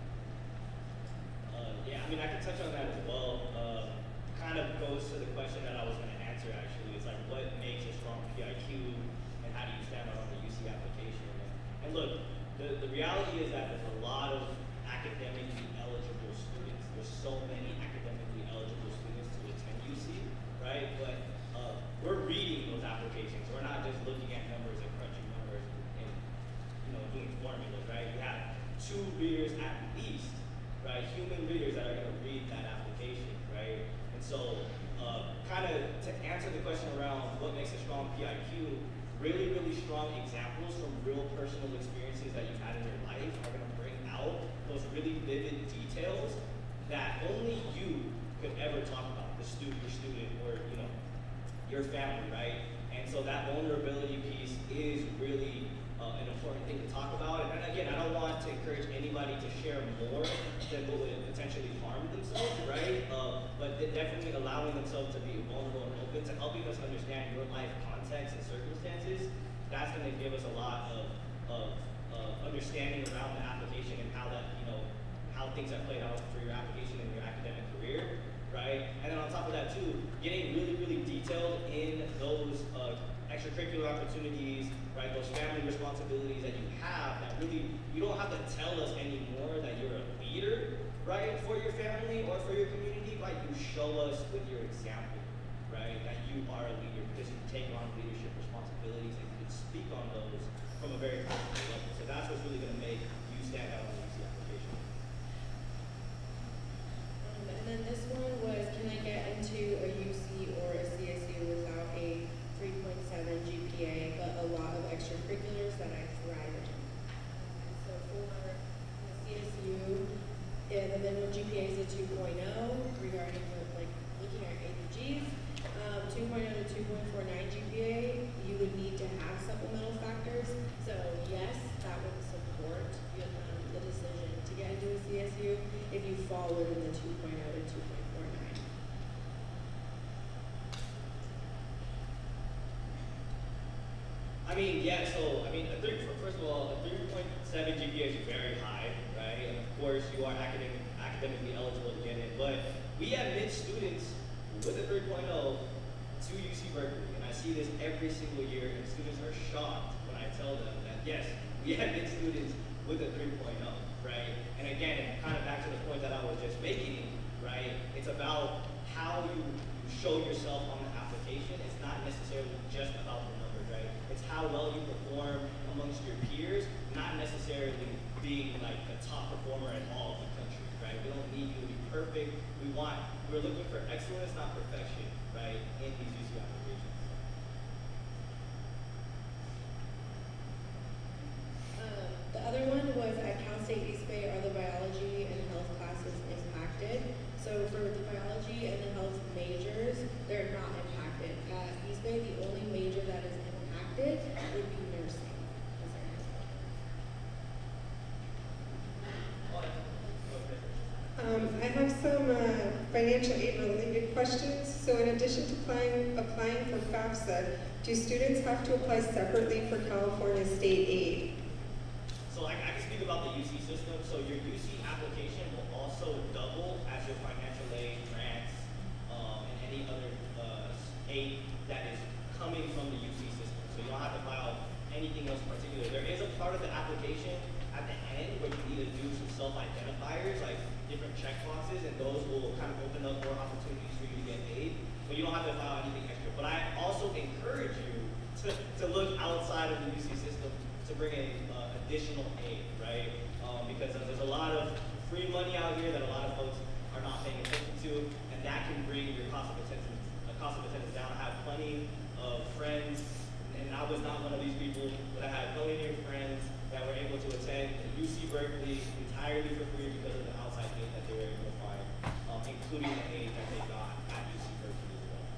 Uh, yeah, I mean, I can touch on that as well. Uh, kind of goes to the question that I was going to answer, actually. It's like, what makes a strong P I Q, and how do you stand out on the U C application? And, and look, the, the reality is that there's a lot of academically eligible students. There's so many academically eligible students to attend U C, right? But uh, we're reading those applications. We're not just looking at numbers and crunching numbers and, you know, doing formulas, right? We have two readers at least, right? Human readers that are going to read that application, right? And so, uh, kind of to answer the question around what makes a strong P I Q, really, really strong examples from real personal experiences that you've had in your life are going to bring out those really vivid details that only you could ever talk about, the student, your student, or, you know, your family, right? And so that vulnerability piece is really uh, an important thing to talk about. And, and again, I don't want to encourage anybody to share more than what would potentially harm themselves, right? Uh, but definitely allowing themselves to be vulnerable and open to helping us understand your life context and circumstances. That's going to give us a lot of, of uh, understanding around the application and how that, you know, how things have played out for your application and your academic career, right? And then on top of that too, getting really, really detailed in those uh, extracurricular opportunities, right? Those family responsibilities that you have that really, you don't have to tell us anymore that you're a leader, right? For your family or for your community, like you show us with your example, right? That you are a leader because you take on leadership responsibilities and you can speak on those from a very personal level. So that's what's really gonna make you stand out on the U C application. Um, and then this one was, can I get into a U C or a C S U without a three point seven G P A, but a lot of extracurriculars that I thrive in? Um, so for the C S U, yeah, the minimum G P A is a two point oh regarding the, like looking at A P Gs. Um, two point oh to two point four nine G P A, you would need to have supplemental factors. So yes, that would support your, um, the decision to get into a C S U if you fall within the two point oh to two point four nine. I mean, yeah, so, I mean, a three, first of all, a three point seven G P A is very high, right? And of course, you are academic, academically eligible to get in. But we admit students with a three point oh to U C Berkeley, and I see this every single year, and students are shocked when I tell them that, yes, we admit students with a three point oh, right? And again, kind of back to the point that I was just making, right? It's about how you, you show yourself on the application. It's not necessarily just about the numbers, right? It's how well you perform amongst your peers, not necessarily being like the top performer in all of the country, right? We don't need you to be perfect. We want, we're looking for excellence, not perfection, right? In these U C applications. Um, the other one was at Cal State East Bay, are the biology and health classes impacted? So for the biology and the health majors, they're not impacted. At East Bay, the only major that is impacted would be nursing. Um, I have some uh, financial aid related questions. So in addition to applying, applying for FAFSA, do students have to apply separately for California state aid? So I, I can speak about the U C system. So your U C application will also double as your financial aid, grants, um, and any other uh, aid that is coming from the U C system. So you don't have to file anything else in particular. There is a part of the application at the end where you need to do some self-identifiers, like different check boxes, and those will kind of open up more opportunities for you to get aid. But you don't have to file anything extra. But I also encourage you to, to look outside of the U C system to bring in uh, additional aid, right? Um, because there's a lot of free money out here that a lot of folks are not paying attention to. attend U C Berkeley entirely for free because of the outside aid that they were able to find, um, including the aid that they got at U C Berkeley as well.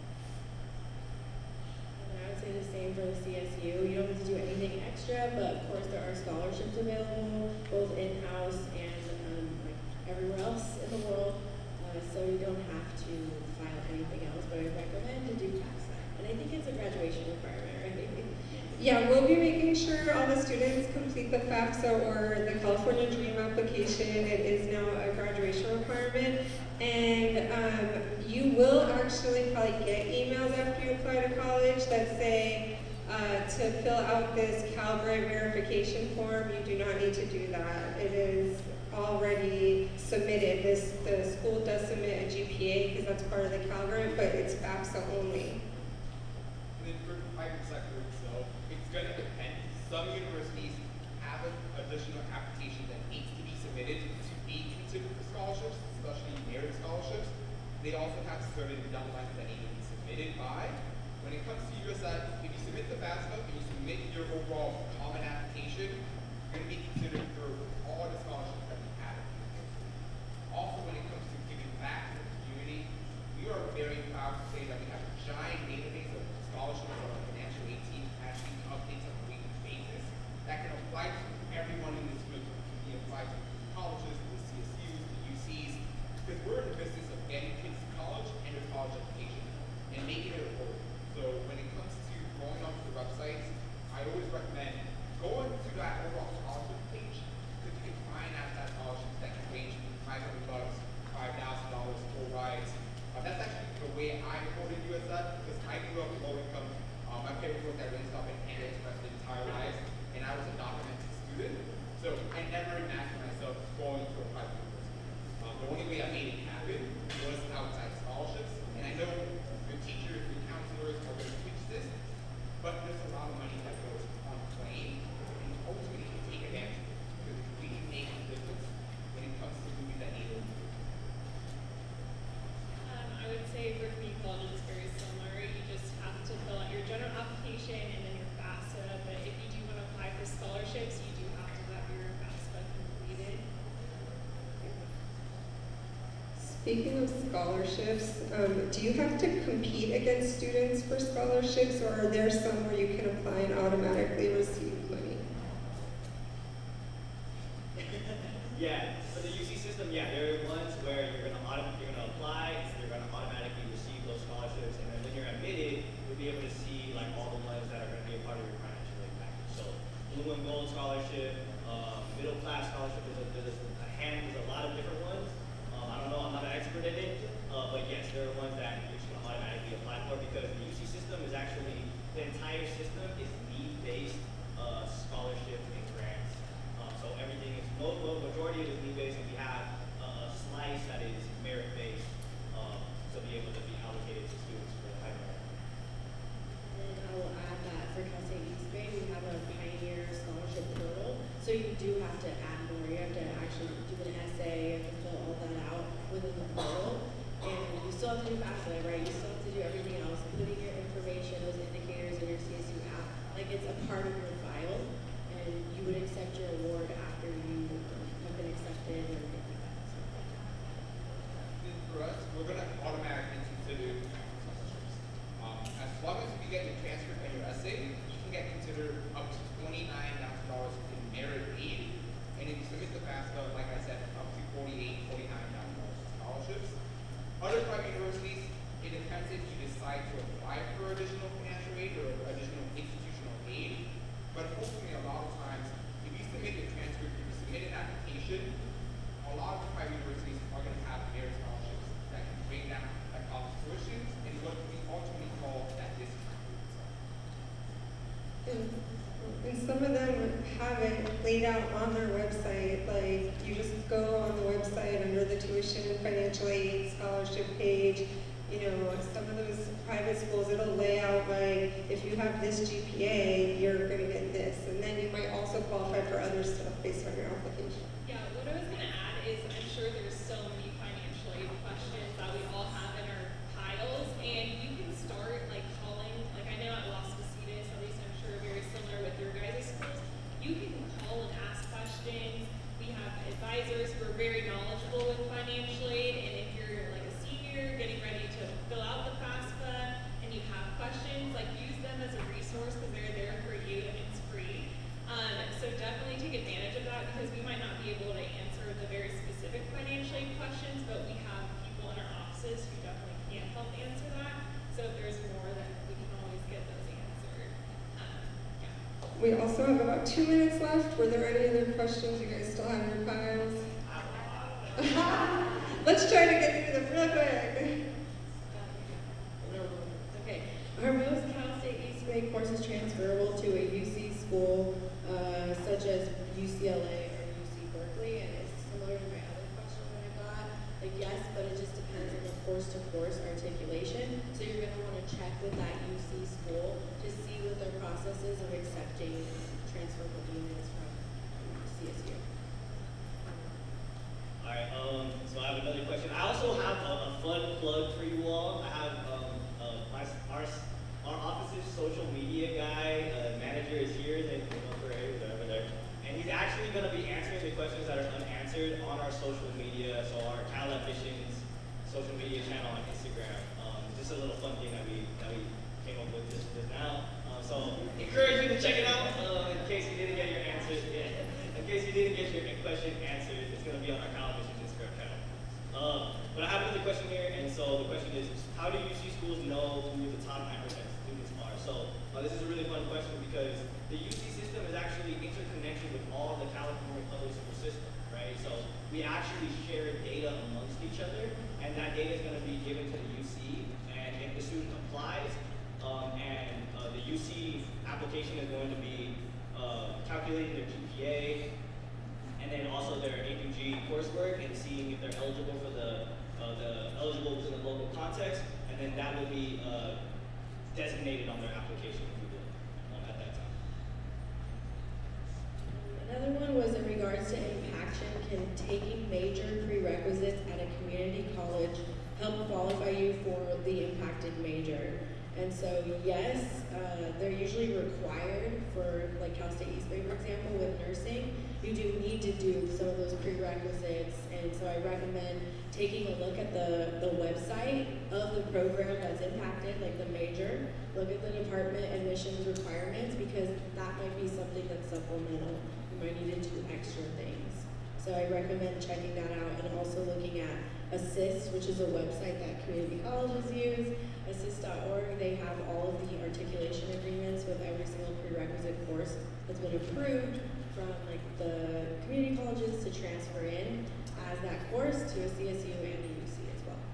And I would say the same for the C S U. You don't have to do anything extra, but of course there are scholarships available, both in-house and um, like everywhere else in the world. Uh, so you don't have to file anything else, but I recommend to do FAFSA. And I think it's a graduation requirement, right? Yeah, we'll be making sure all the students complete the FAFSA or the California Dream application. It is now a graduation requirement. And um, you will actually probably get emails after you apply to college that say uh, to fill out this Cal Grant verification form. You do not need to do that. It is already submitted. This, the school does submit a G P A because that's part of the Cal Grant, but it's FAFSA only. And then for the private sector itself, it's going to depend. Some universities have an additional application that needs to be submitted to be considered for scholarships, especially merit scholarships. They also have certain deadlines that need to be submitted by. When it comes to U S F, if you submit the FAFSA and you submit your overall common application, you're going to be considered for all the scholarships that we have. Also, when it comes to giving back to the community, we are very proud to say that we have a giant database of scholarships on our financial aid team actually updates on a weekly basis that can apply to everyone in this group. It can be applied to colleges, the C S Us, the U Cs, because we're in the business of getting kids to college and their college education and making it affordable. So when it comes to going onto the websites, I always recommend going to that overall scholarship page because you can find out that scholarships that can range from five hundred bucks, five thousand dollars, full rides. Uh, that's actually the way I afforded U S F because I grew up low income. Uh, my parents worked at Wingstop and Panda Express their entire lives, and I was a documented student. So I never imagined myself going to a private university. Um, the only way I made it happen was outside scholarships. And I know your teachers, your counselors are going to teach this, but there's a lot of money that goes on the plane, and ultimately you take advantage of it because we can make a difference when it comes to movies that need it. Um, I would say for community college it's very similar. You just have to fill out your general application and then your FAFSA. But if you do want to apply for scholarships, you do have to have your FAFSA completed. Speaking of scholarships, um, do you have to compete against students for scholarships, or are there some where you can apply and automatically receive money? Yeah, for the U C system, yeah, there are ones where you're gonna auto, you're gonna apply, and you're gonna automatically receive those scholarships, and then when you're admitted, you'll be able to see like all the ones that are gonna be a part of your financial aid package. So, blue and gold scholarship, uh, middle class scholarship, there's a, there's a hand, there's a lot of different ones. Um, I don't know, I'm not an expert in it, uh, but yes, there are ones that you're just gonna automatically apply for because the U C system is actually, the entire system is need-based uh, scholarships and grants. Um, so everything is, most, majority of it is need-based, and we have uh, a slice that is merit-based um, to be able to be allocated to students for the high merit. And then I will add that for Cal State East Bay, we have a Pioneer Scholarship Portal. So you do have to add more. You have to actually do an essay, you have to fill all that out within the portal. And you still have to do FAFSA, right? You still have to do everything else, including your information, those indicators in your C S U app. Like it's a part of your file, and you would accept your award after you um, have been accepted or anything like that. So. Then for us, we're going to automatically consider scholarships. Um, as long as you get your transcript and your essay, you can get considered up to twenty-nine thousand dollars in merit aid. And if you submit the FAFSA, like I said, up to forty-eight, forty-nine thousand dollars in scholarships. Other private universities, it depends if you decide to apply for additional financial aid or additional institutional aid. But ultimately, a lot of times, if you submit your transcript, if you submit an application, a lot of the private universities are going to have merit scholarships that can bring down that college tuition and what we ultimately call that discount. And, and some of them have it laid out on their website, like you just go on the website under the tuition and financial aid scholarship page. You know, some of those private schools, it'll lay out like, if you have this G P A, you're gonna get this. And then you might also qualify for other stuff based on your application. Yeah, what I was going to add is I'm sure there's so many financial aid questions that we all have in our piles, and you can start like calling, like I know at Las Positas, at least I'm sure very similar with your guys' schools, you can call and ask questions about two minutes left. Were there any other questions you guys still have in your piles? Let's try to get through them real quick. Okay. Are most Cal State East Bay courses transferable to a U C school, uh, such as U C L A or U C Berkeley? And it's similar to my other question that I got. Like, yes, but it just depends on the course-to-course articulation. So you're going to want to check with that U C school to see what their process is of accepting transferable units from C S U. All right, um, so I have another question. I also have a, a fun plug for you all. I have um, uh, my, our, our office's social media guy, uh, manager is here, they over there, and he's actually going to be answering the questions that are unanswered on our social media, so our Cal Ambitions social media channel on Instagram. Um, just a little fun thing that we that we came up with just, just now. Um, so encourage you to check it out uh, in case you didn't get your answers. Yeah. In case you didn't get your question answered, it's going to be on our Cal Ambitions Instagram channel. Um, but I have another question here, and so the question is, how do U C schools know who the top nine percent students are? So uh, this is a really fun question because the U C system is actually interconnection with all the California public school system, right? So we actually share data amongst each other, and that data is going to be given to the U C, and if the student applies, um, and uh, the U C application is going to be uh, calculating their G P A, and then also their A through G coursework, and seeing if they're eligible for the uh, the eligible to the local context, and then that will be uh, designated on their application, if you will, um, at that time. Another one was in regards to impaction. Can taking major prerequisites at a community college help qualify you for the impacted major? And so, yes, uh, they're usually required for, like Cal State East Bay, for example, with nursing. You do need to do some of those prerequisites, and so I recommend taking a look at the, the website of the program that's impacted, like the major. Look at the department admissions requirements, because that might be something that's supplemental. You might need to do extra things. So I recommend checking that out, and also looking at Assist, which is a website that community colleges use. assist dot org, they have all of the articulation agreements with every single prerequisite course that's been approved from like the community colleges to transfer in as that course to a C S U and a U C as well.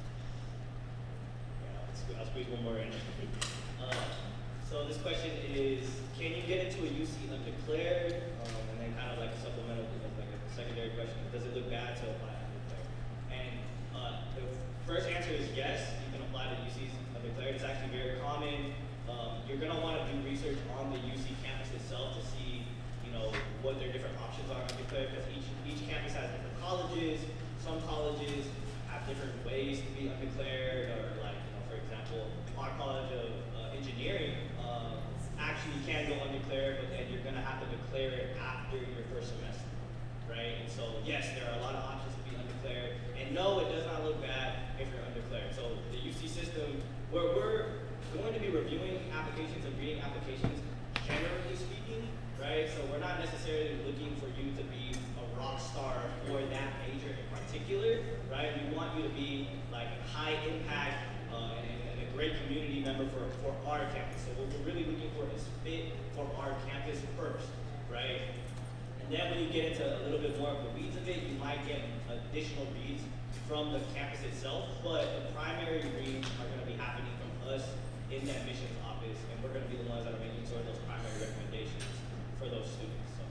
Yeah, I'll squeeze, I'll squeeze one more in. uh, so this question is, can you get into a U C undeclared? Um, and then kind of like a supplemental, like a secondary question, does it look bad to apply undeclared? And uh, the first answer is yes, you can apply to U Cs undeclared. It's actually very common. Um, you're going to want to do research on the U C campus itself to see, you know, what their different options are undeclared, because each, each campus has different colleges. Some colleges have different ways to be undeclared, or like, you know, for example, our College of uh, Engineering uh, actually can go undeclared, but then you're going to have to declare it after your first semester, right? And so, yes, there are a lot of options to be undeclared, and no, it does not look bad if you're undeclared. So the U C system, where we're going to be reviewing applications and reading applications, generally speaking, right? So we're not necessarily looking for you to be a rock star for that major in particular, right? We want you to be like a high impact uh, and, and a great community member for, for our campus. So what we're really looking for is fit for our campus first, right? And then when you get into a little bit more of the weeds of it, you might get additional reads from the campus itself, but the primary reads are going to be happening from us in the admissions office, and we're going to be the ones that are making sort of those primary recommendations for those students. So,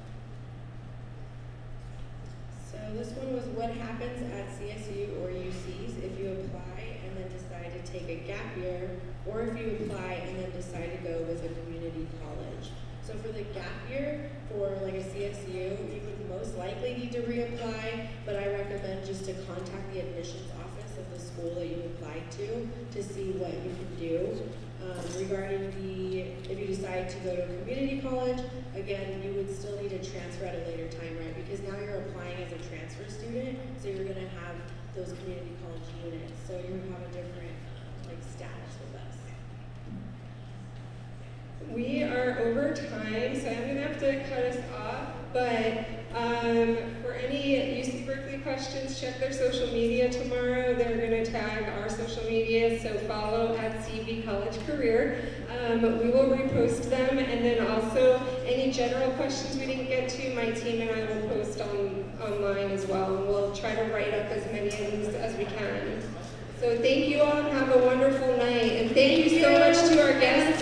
So this one was, what happens at C S U or U Cs if you apply and then decide to take a gap year, or if you apply and then decide to go with a community college? So for the gap year, for like a C S U, you would most likely need to reapply, but I recommend just to contact the admissions office of the school that you applied to to see what you can do. Um, regarding the, if you decide to go to a community college, again, you would still need to transfer at a later time, right? Because now you're applying as a transfer student, so you're gonna have those community college units. So you have a different like status with us. We are over time, so I'm gonna have to cut us off, but um, for any U C Berkeley questions, check their social media tomorrow. They're gonna tag our social media, so follow at C V College Career. Um, Um, we will repost them, and then also any general questions we didn't get to, my team and I will post on online as well, and we'll try to write up as many of these as we can. So thank you all, and have a wonderful night, and thank you so much to our guests